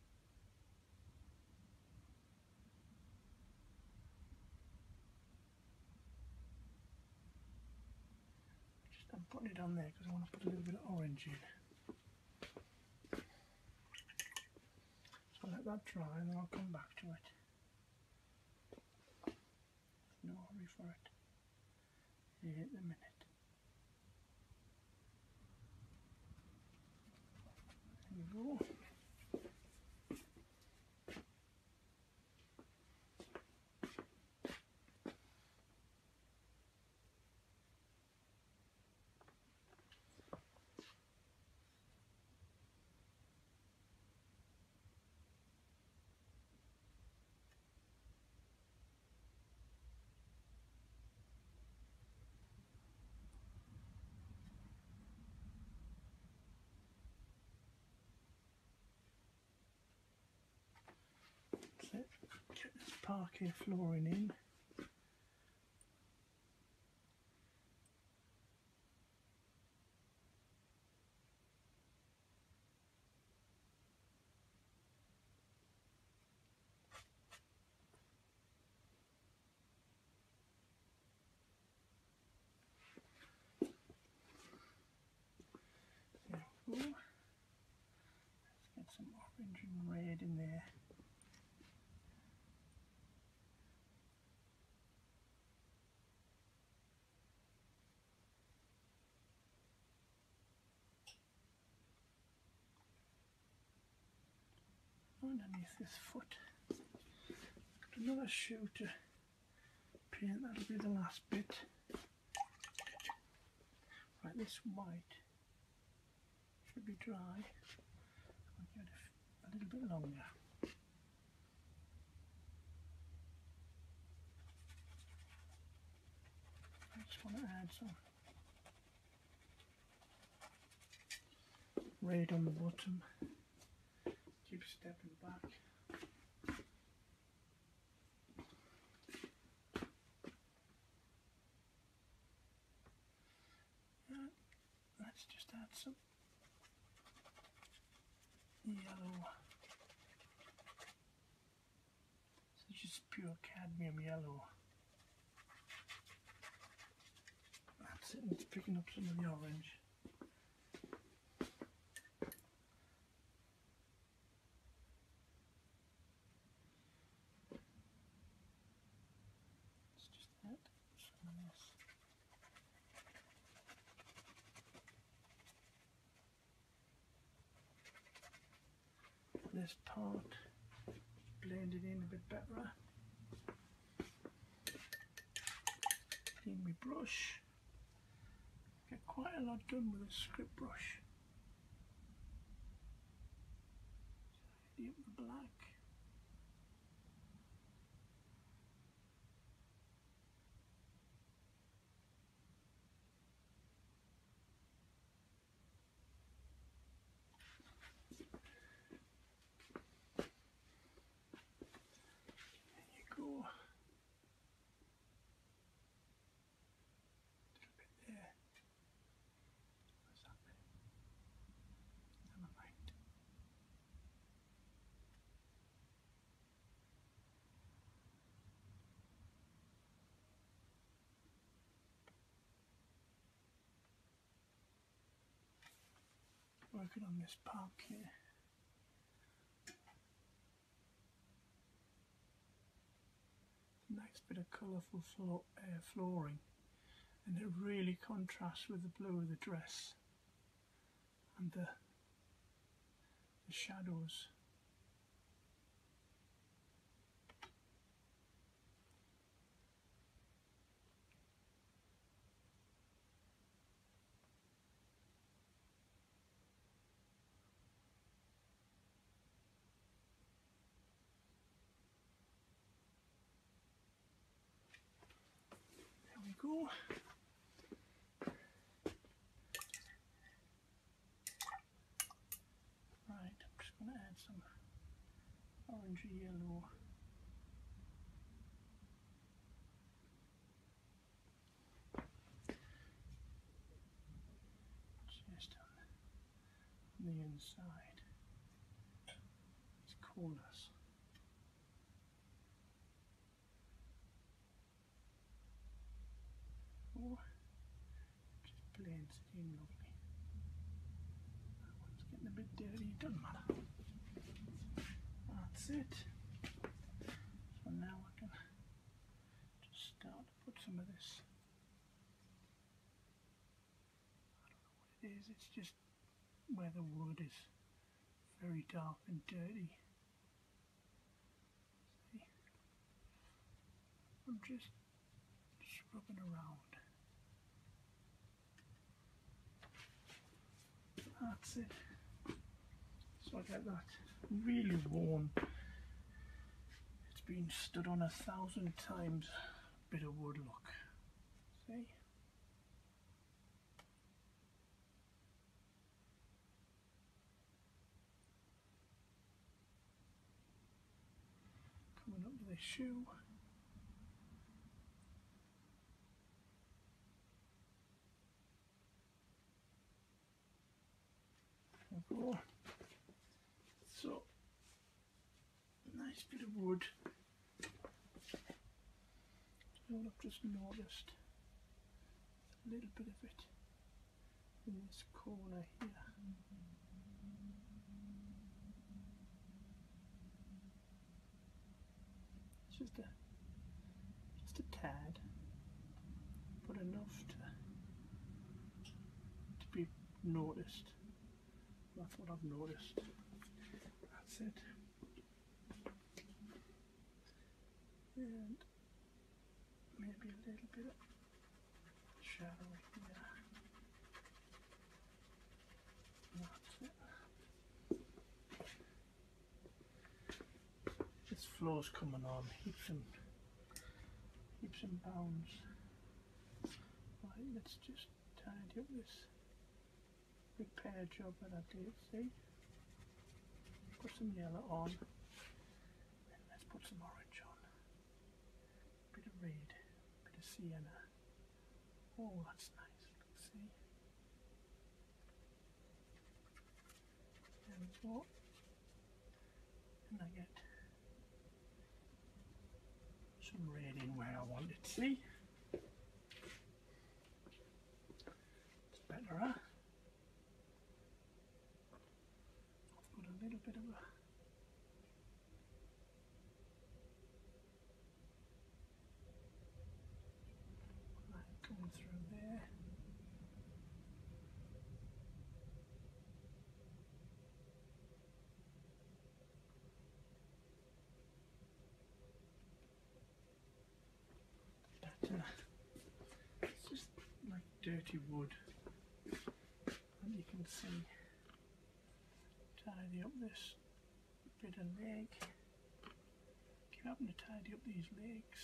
I'm putting it on there because I want to put a little bit of orange in. So I'll let that dry and then I'll come back to it. No hurry for it. In a minute. There we go. Get this parquet flooring in. There we go. Let's get some orange and red in there. Underneath this foot. Got another shoe to paint, that'll be the last bit. Right, this white should be dry. I'll give it a little bit longer. I just want to add some red on the bottom. Keep stepping back. And let's just add some yellow. This is just pure cadmium yellow. That's it, it's picking up some of the orange. Let's just add some of this. This part, blend it in a bit better. Clean my brush. Get quite a lot done with a script brush. Tidy up the black. Working on this park here. Nice bit of colourful flooring, and it really contrasts with the blue of the dress and the shadows. Go. Right, I'm just going to add some orangey yellow. Just on the inside, these corners. Just blends it in lovely. That one's getting a bit dirty, it doesn't matter. That's it. So now I can just start to put some of this. I don't know what it is, it's just where the wood is very dark and dirty. See? I'm just rubbing around. That's it. So I get that really worn, it's been stood on 1,000 times bit of wood look. See? Coming up to the shoe. So, nice bit of wood. You know, I've just noticed a little bit of it in this corner here. It's just a tad, but enough to be noticed. That's what I've noticed. That's it. And maybe a little bit of shadow here. That's it. This floor's coming on, heaps and bounds. Right, let's just tidy up this repair job that I did, see? Put some yellow on, and let's put some orange on. Bit of red, bit of sienna. Oh, that's nice, look, see? There we go. And I get some red in where I want it, see? It's better, huh? I've got a little bit of a line coming through there. It's just like dirty wood, and you can see. Tidy up this bit of leg. Keep having to tidy up these legs.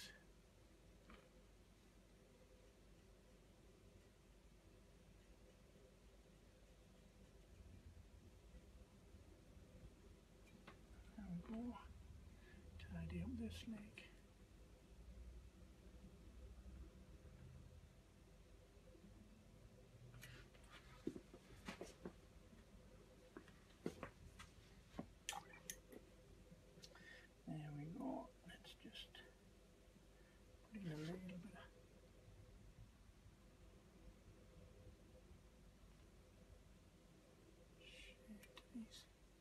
There we go. Tidy up this leg. There we go. Let's just put in a little bit of shade to these.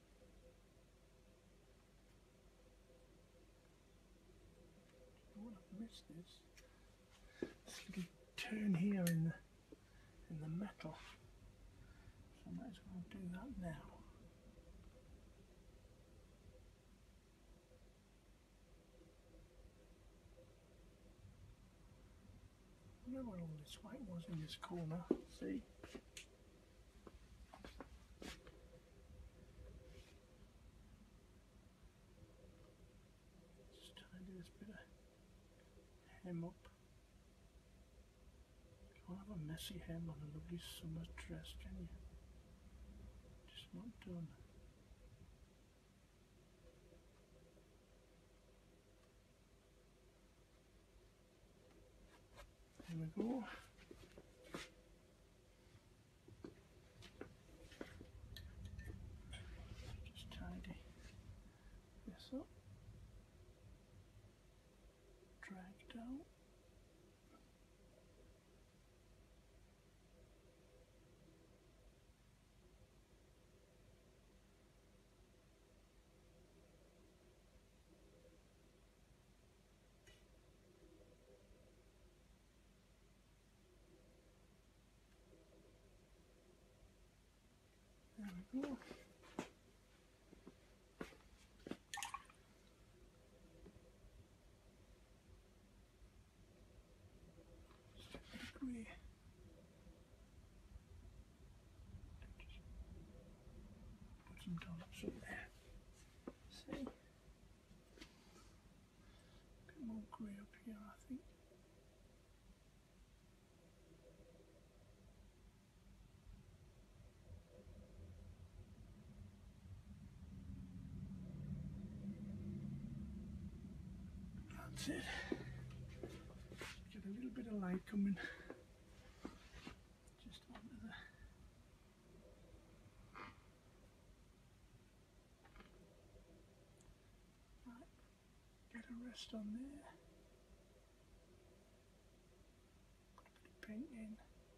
I don't want to miss this little turn here in the metal. So I might as well do that now. I don't know what all this white was in this corner, see? Just tidy this bit of hem up. Can't have a messy hem on a lovely summer dress, can you? Just not done. There we go. Just tidy this up. Drag down. There we go. Just a bit of grey. Just put some dollops up there. See? A bit more grey up here, I think. That's it. Get a little bit of light coming just onto the right. Get a rest on there. Put a bit of paint in.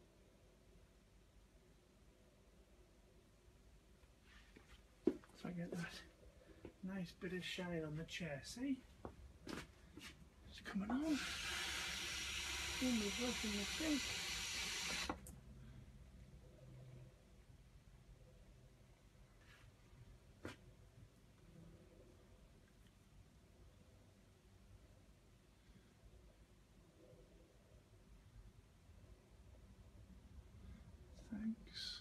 So I get that nice bit of shine on the chair, see? It's coming on. Almost looking the sink. Thanks.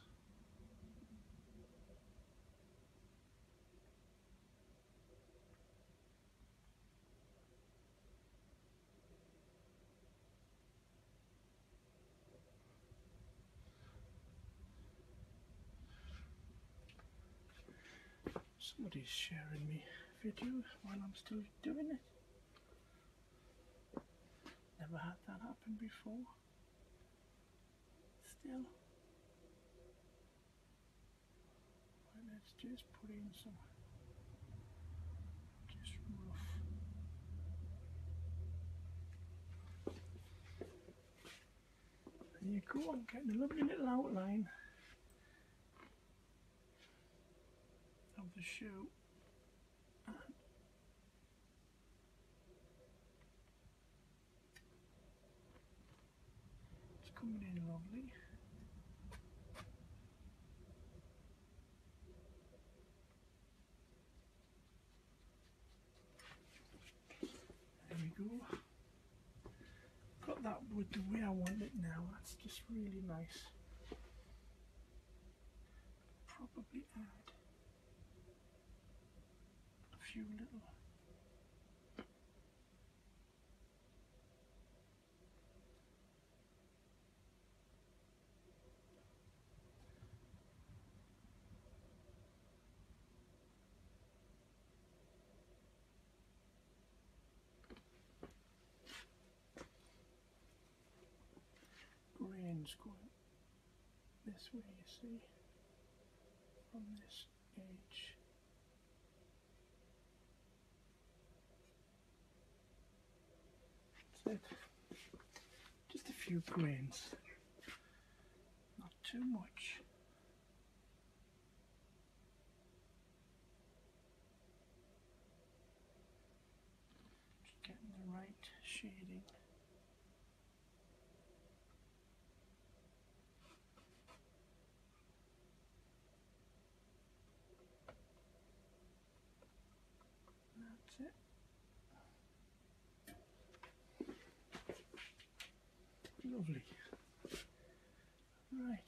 Somebody's sharing me video while I'm still doing it. Never had that happen before. Still. Right, let's just put in some just rough. There you go, I'm getting a lovely little outline of the shoe. And it's coming in lovely. There we go. Got that with the way I want it now. That's just really nice. Probably add a few little grains going this way, you see, from this edge. That's it. Just a few grains, not too much. Just getting the right shading. That's it. Lovely. Right.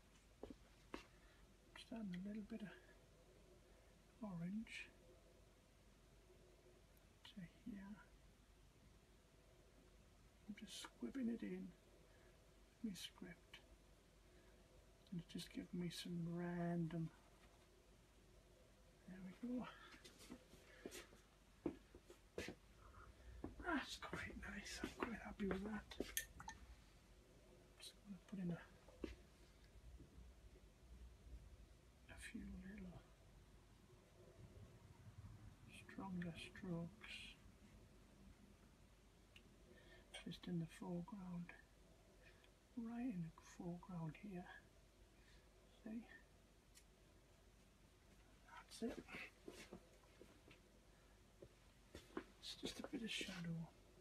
Just adding a little bit of orange to here. I'm just squibbing it in with my script. And it's just giving me some random. There we go. That's quite nice. I'm quite happy with that. Just going to put in a few little stronger strokes just in the foreground, right in the foreground here. See? That's it. It's just a bit of shadow.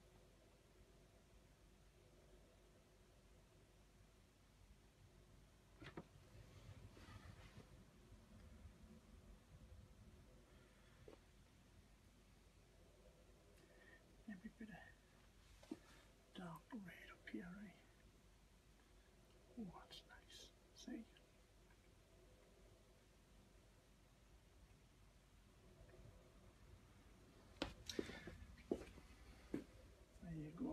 Maybe a bit of dark red up here, eh? Oh, that's nice. See? There you go.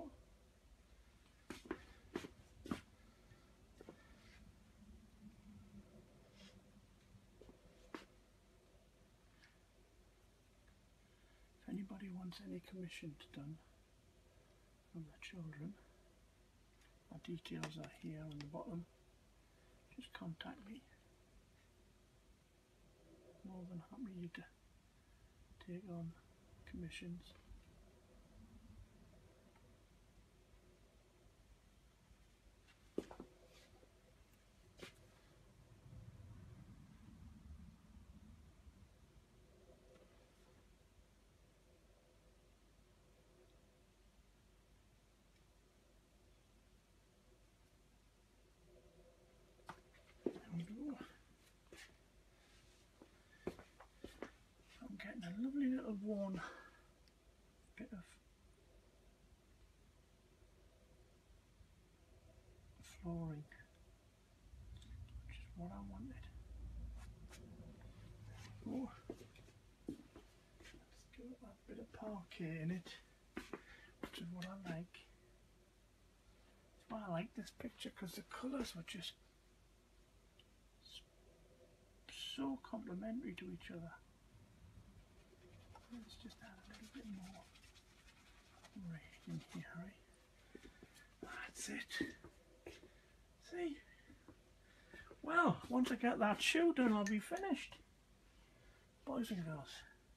If anybody wants any commissions done from the children, my details are here on the bottom. Just contact me. More than happy to take on commissions. I'm getting a lovely little worn bit of flooring, which is what I wanted. Oh, let's give it that bit of parquet in it, which is what I like. That's why I like this picture, because the colours were just so complementary to each other. Let's just add a little bit more red in here, right? That's it. See? Well, once I get that shoe done, I'll be finished. Boys and girls.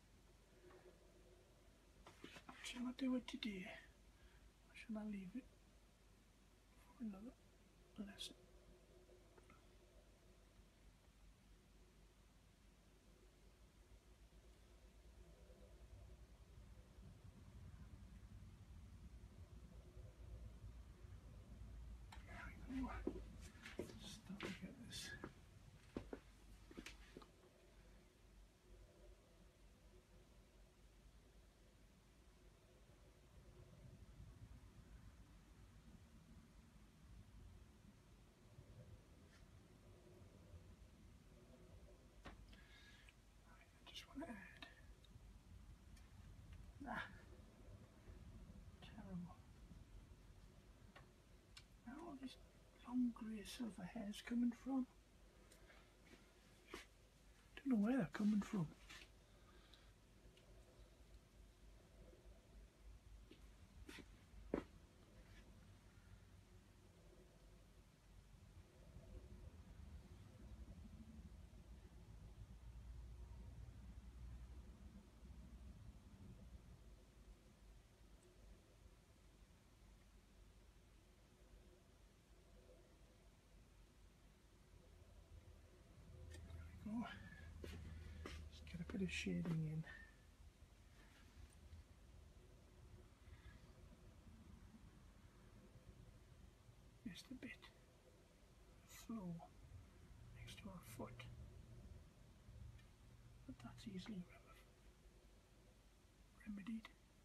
Shall I do it today? Or shall I leave it for another lesson? There we go. Start to get this. I just want to add. Ah, terrible. Where are all these long grey silver hairs coming from? Don't know where they're coming from. There we go. Just get a bit of shading in. Just a bit. Flow next to our foot. But that's easily remedied.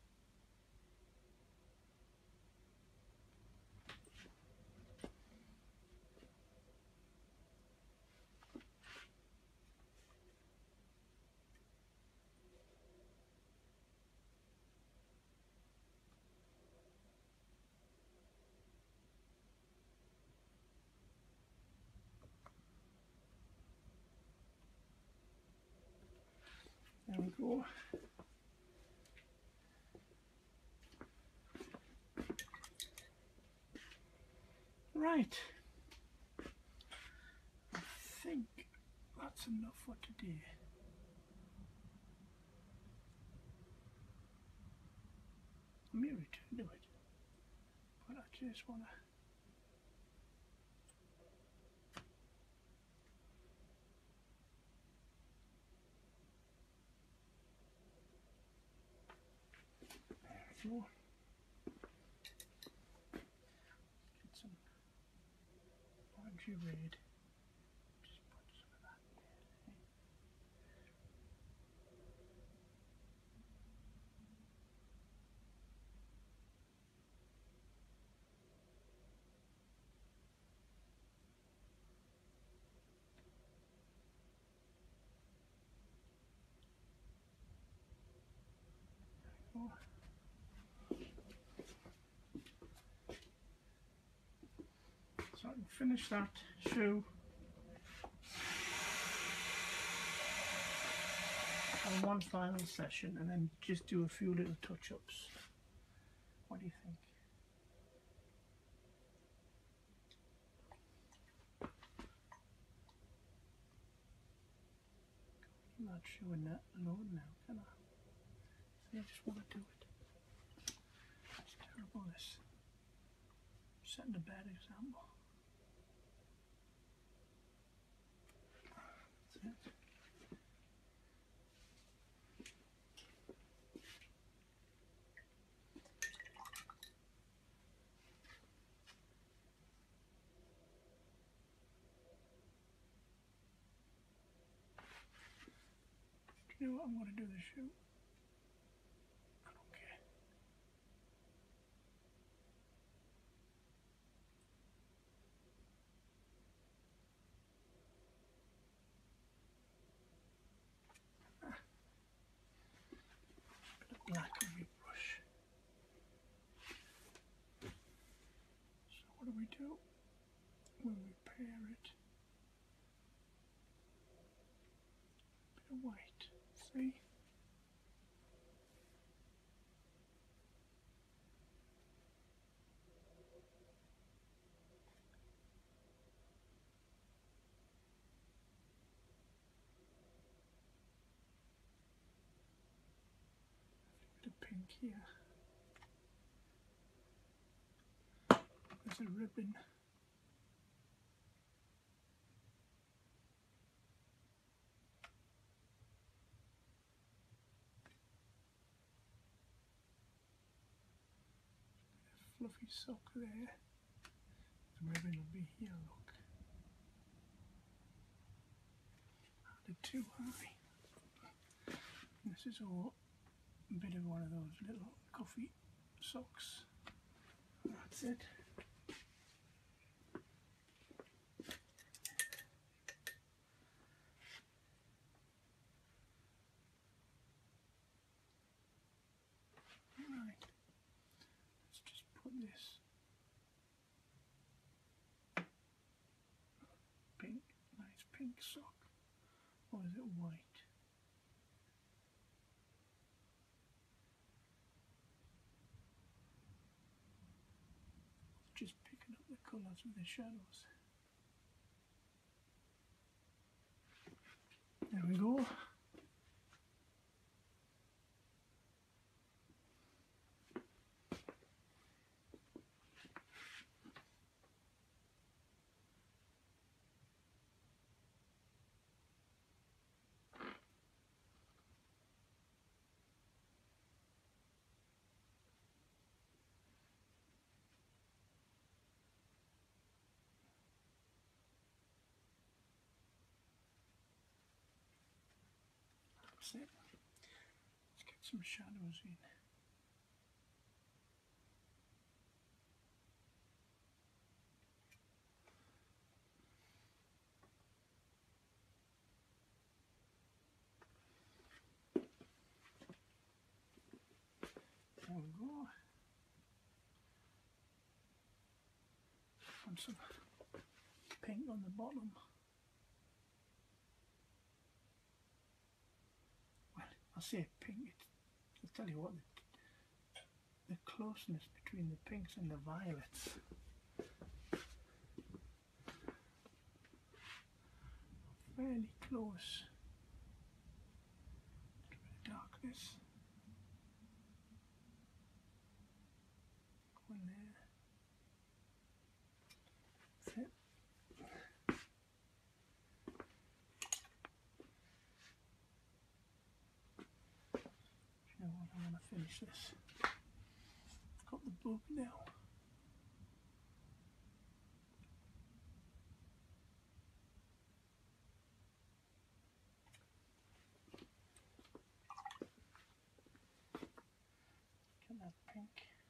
There we go. Right. I think that's enough for today. I may return to it, but I just want to. There we go. Get some orangey red. Just put some of that in there. Oh. So I can finish that shoe on one final session and then just do a few little touch-ups. What do you think? I'm not showing that alone now, can I? See, I just want to do it. It's terrible, this. Setting a bad example. That's it. Do you know what I'm going to do this shoe? I don't care. Bit of black on my brush. So what do we do when we pair it? Bit of white. See? pink here. There's a ribbon. Fluffy sock there. The ribbon will be here, look. Added too high. This is all a bit of one of those little coffee socks. That's it. Right. Let's just put this pink, nice pink sock. Or is it white? Just picking up the colours with the shadows. There we go. That's it. Let's get some shadows in. There we go. And some pink on the bottom. Well, I say pink, I'll tell you what, the closeness between the pinks and the violets. Fairly close. A bit of darkness. Go in there. That's it. You know what, I want to finish this. I've got the book now. Get that pink.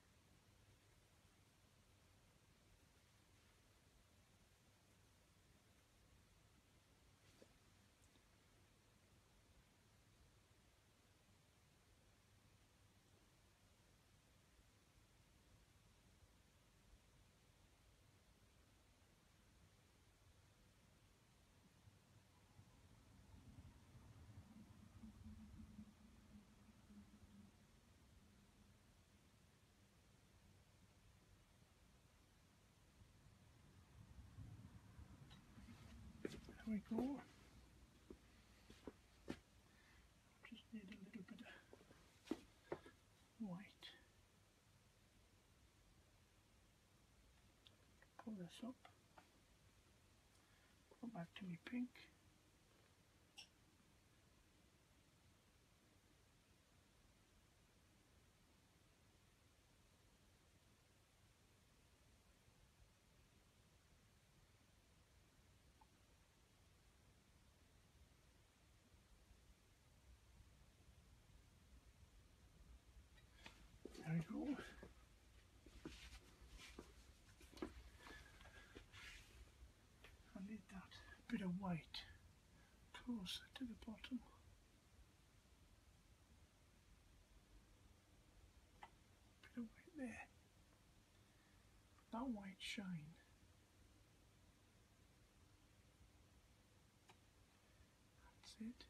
There we go. Just need a little bit of white. Pull this up. Go back to my pink. There we go. I need that bit of white closer to the bottom. Bit of white there. That white shine. That's it.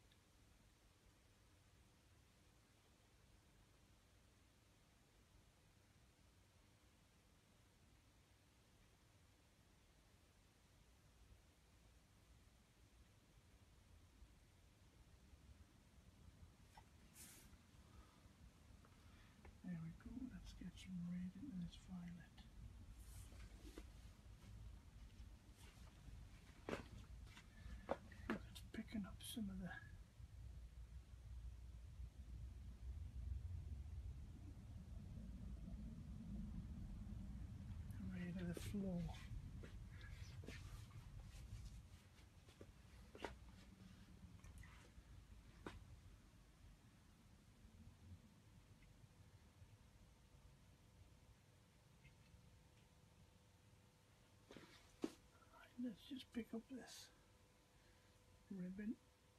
some red into this violet. It's picking up some of the red of the floor. Let's just pick up this ribbon.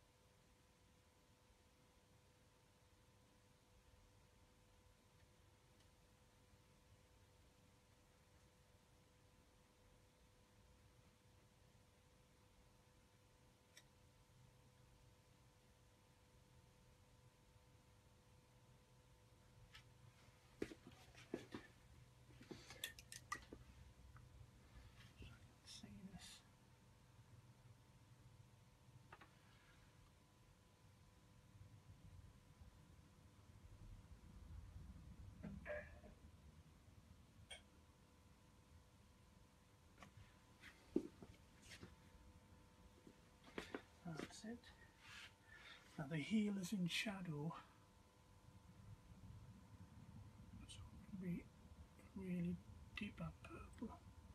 See this. That's it. Now the heel is in shadow, so it will be really deeper purple.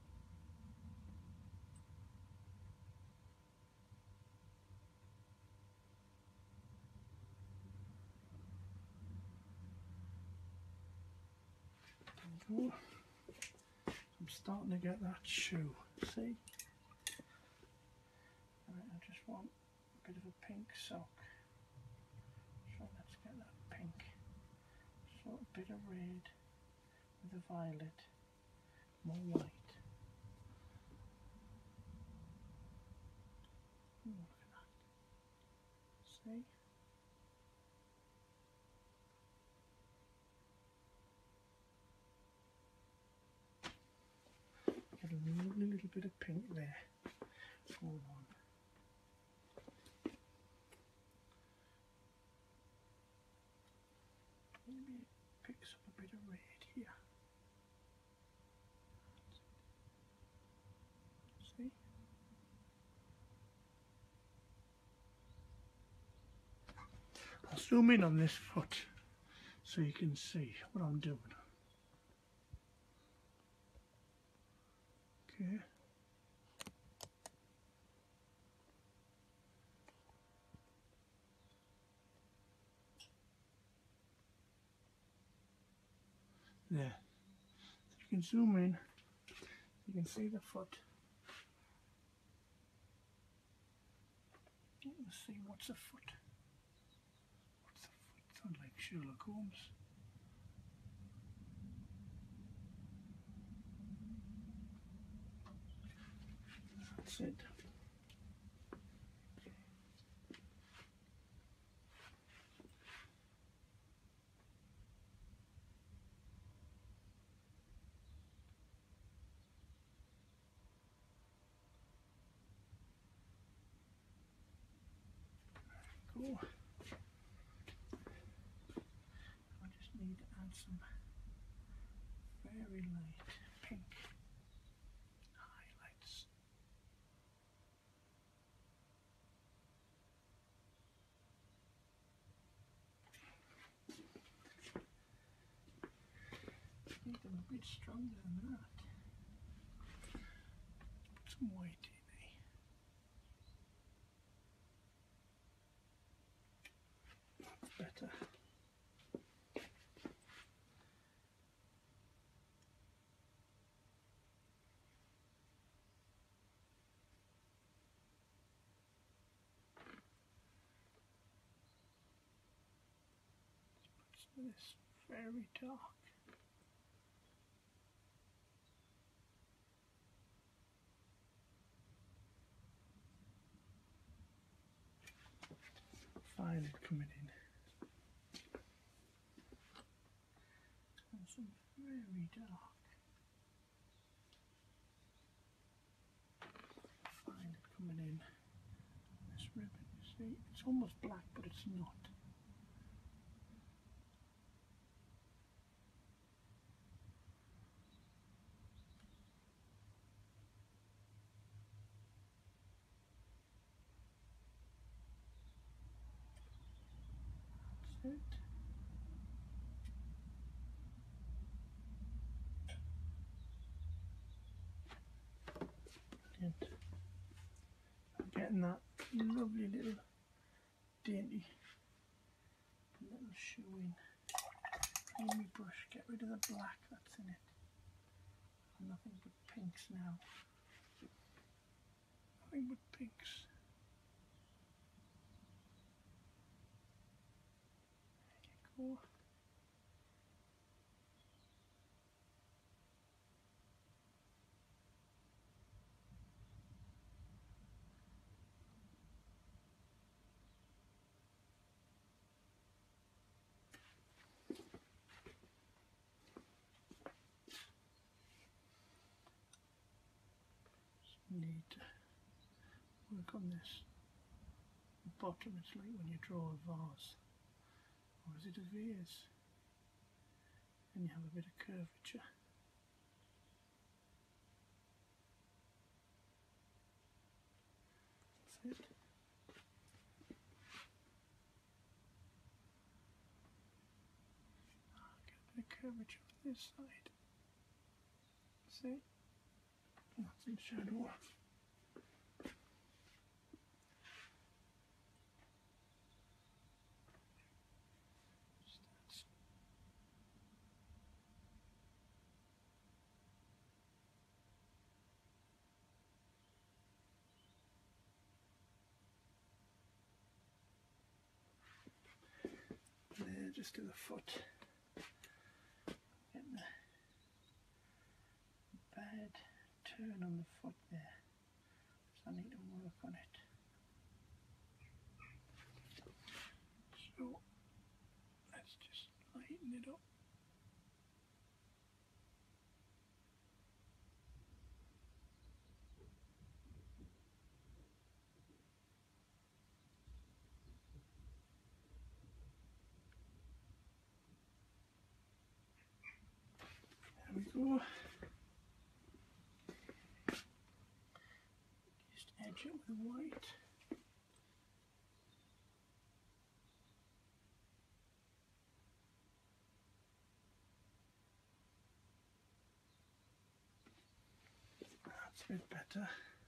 There we go. I'm starting to get that shoe, see? Right, I just want a bit of a pink sock. So let's get that pink. So a bit of red with a violet, more white. Ooh, look at that. See? Get a lovely little bit of pink there. Hold on. Maybe it picks up a bit of red here. See? I'll zoom in on this foot so you can see what I'm doing. Okay. There. So you can zoom in, you can see the foot. Let's see, what's a foot? What's a foot? Sounds like Sherlock Holmes. That's it. Cool. I just need to add some very light pink highlights. Need them a bit stronger than that. Put some white in. Better. This very dark. Violet coming in. And some very dark. Violet coming in. This ribbon, you see, it's almost black, but it's not. That's it. Brilliant. I'm getting that lovely little dainty little shoe in my brush. Get rid of the black that's in it. Nothing but pinks now. Nothing but pinks. There you go. Need to work on this bottom. It's like when you draw a vase, or is it a vase, and you have a bit of curvature. That's it. Get a bit of curvature on this side. See? That's in shadow. There, just to the foot. Get the bad turn on the foot there. So I need to work on it. So let's just lighten it up. There we go. Just edge it with white. That's a bit better.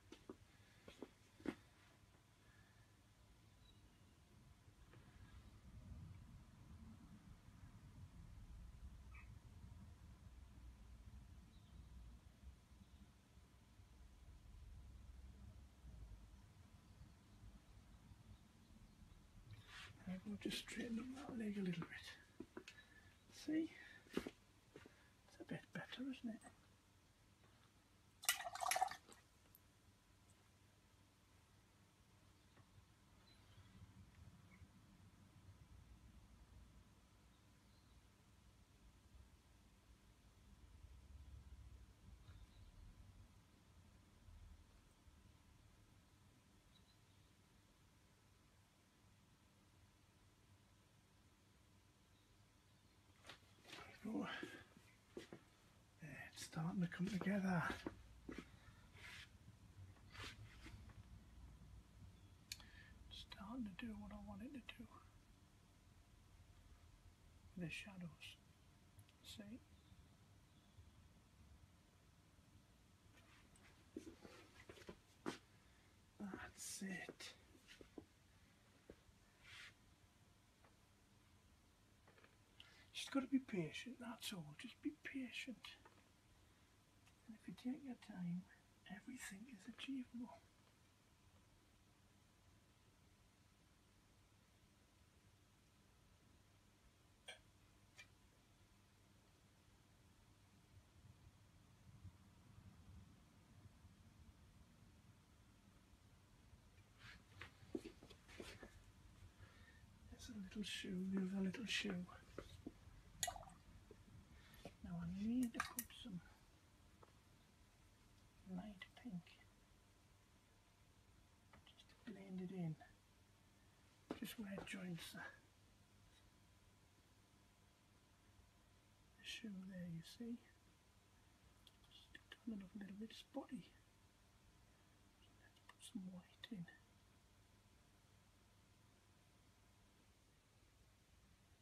We'll just straighten up that leg a little bit. See? It's a bit better, isn't it? Oh, it's starting to come together. It's starting to do what I want it to do. The shadows. See? That's it. Just got to be patient, that's all. Just be patient. And if you take your time, everything is achievable. There's a little shoe, there's a little shoe. Now I need to put some light pink just to blend it in, just where it joins the shoe there, you see. Just turn it up a little bit spotty. So let's put some white in.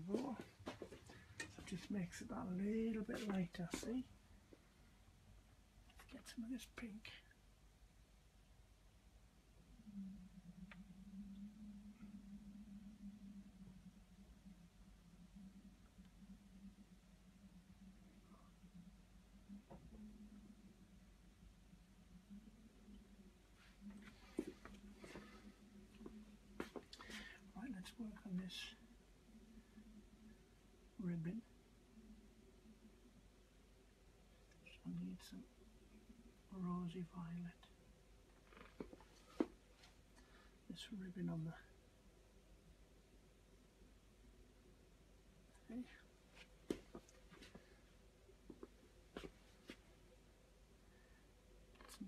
we go. That just makes it that little bit lighter, see? Let's get some of this pink. Right, let's work on this ribbon. So I need some rosy violet. This ribbon on the thing. Some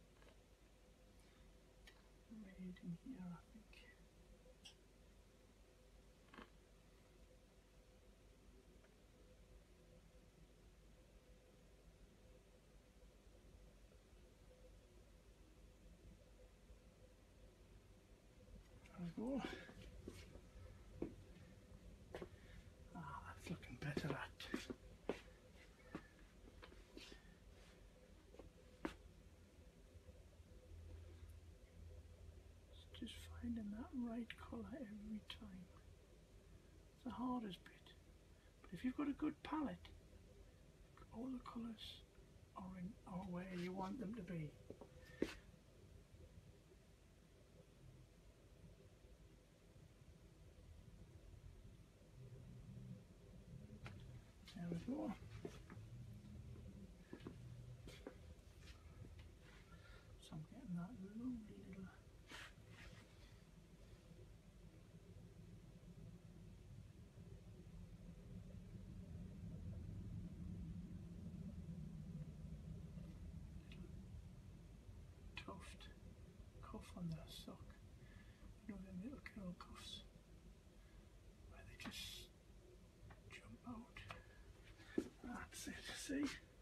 red in here, I think. There we go. Ah, that's looking better, that. It's just finding that right colour every time. It's the hardest bit. But if you've got a good palette, all the colours are where you want them to be. There we go. So I'm getting that lovely little cuff on the sock. You know them little curl cuffs where they just jump out. That's it, see?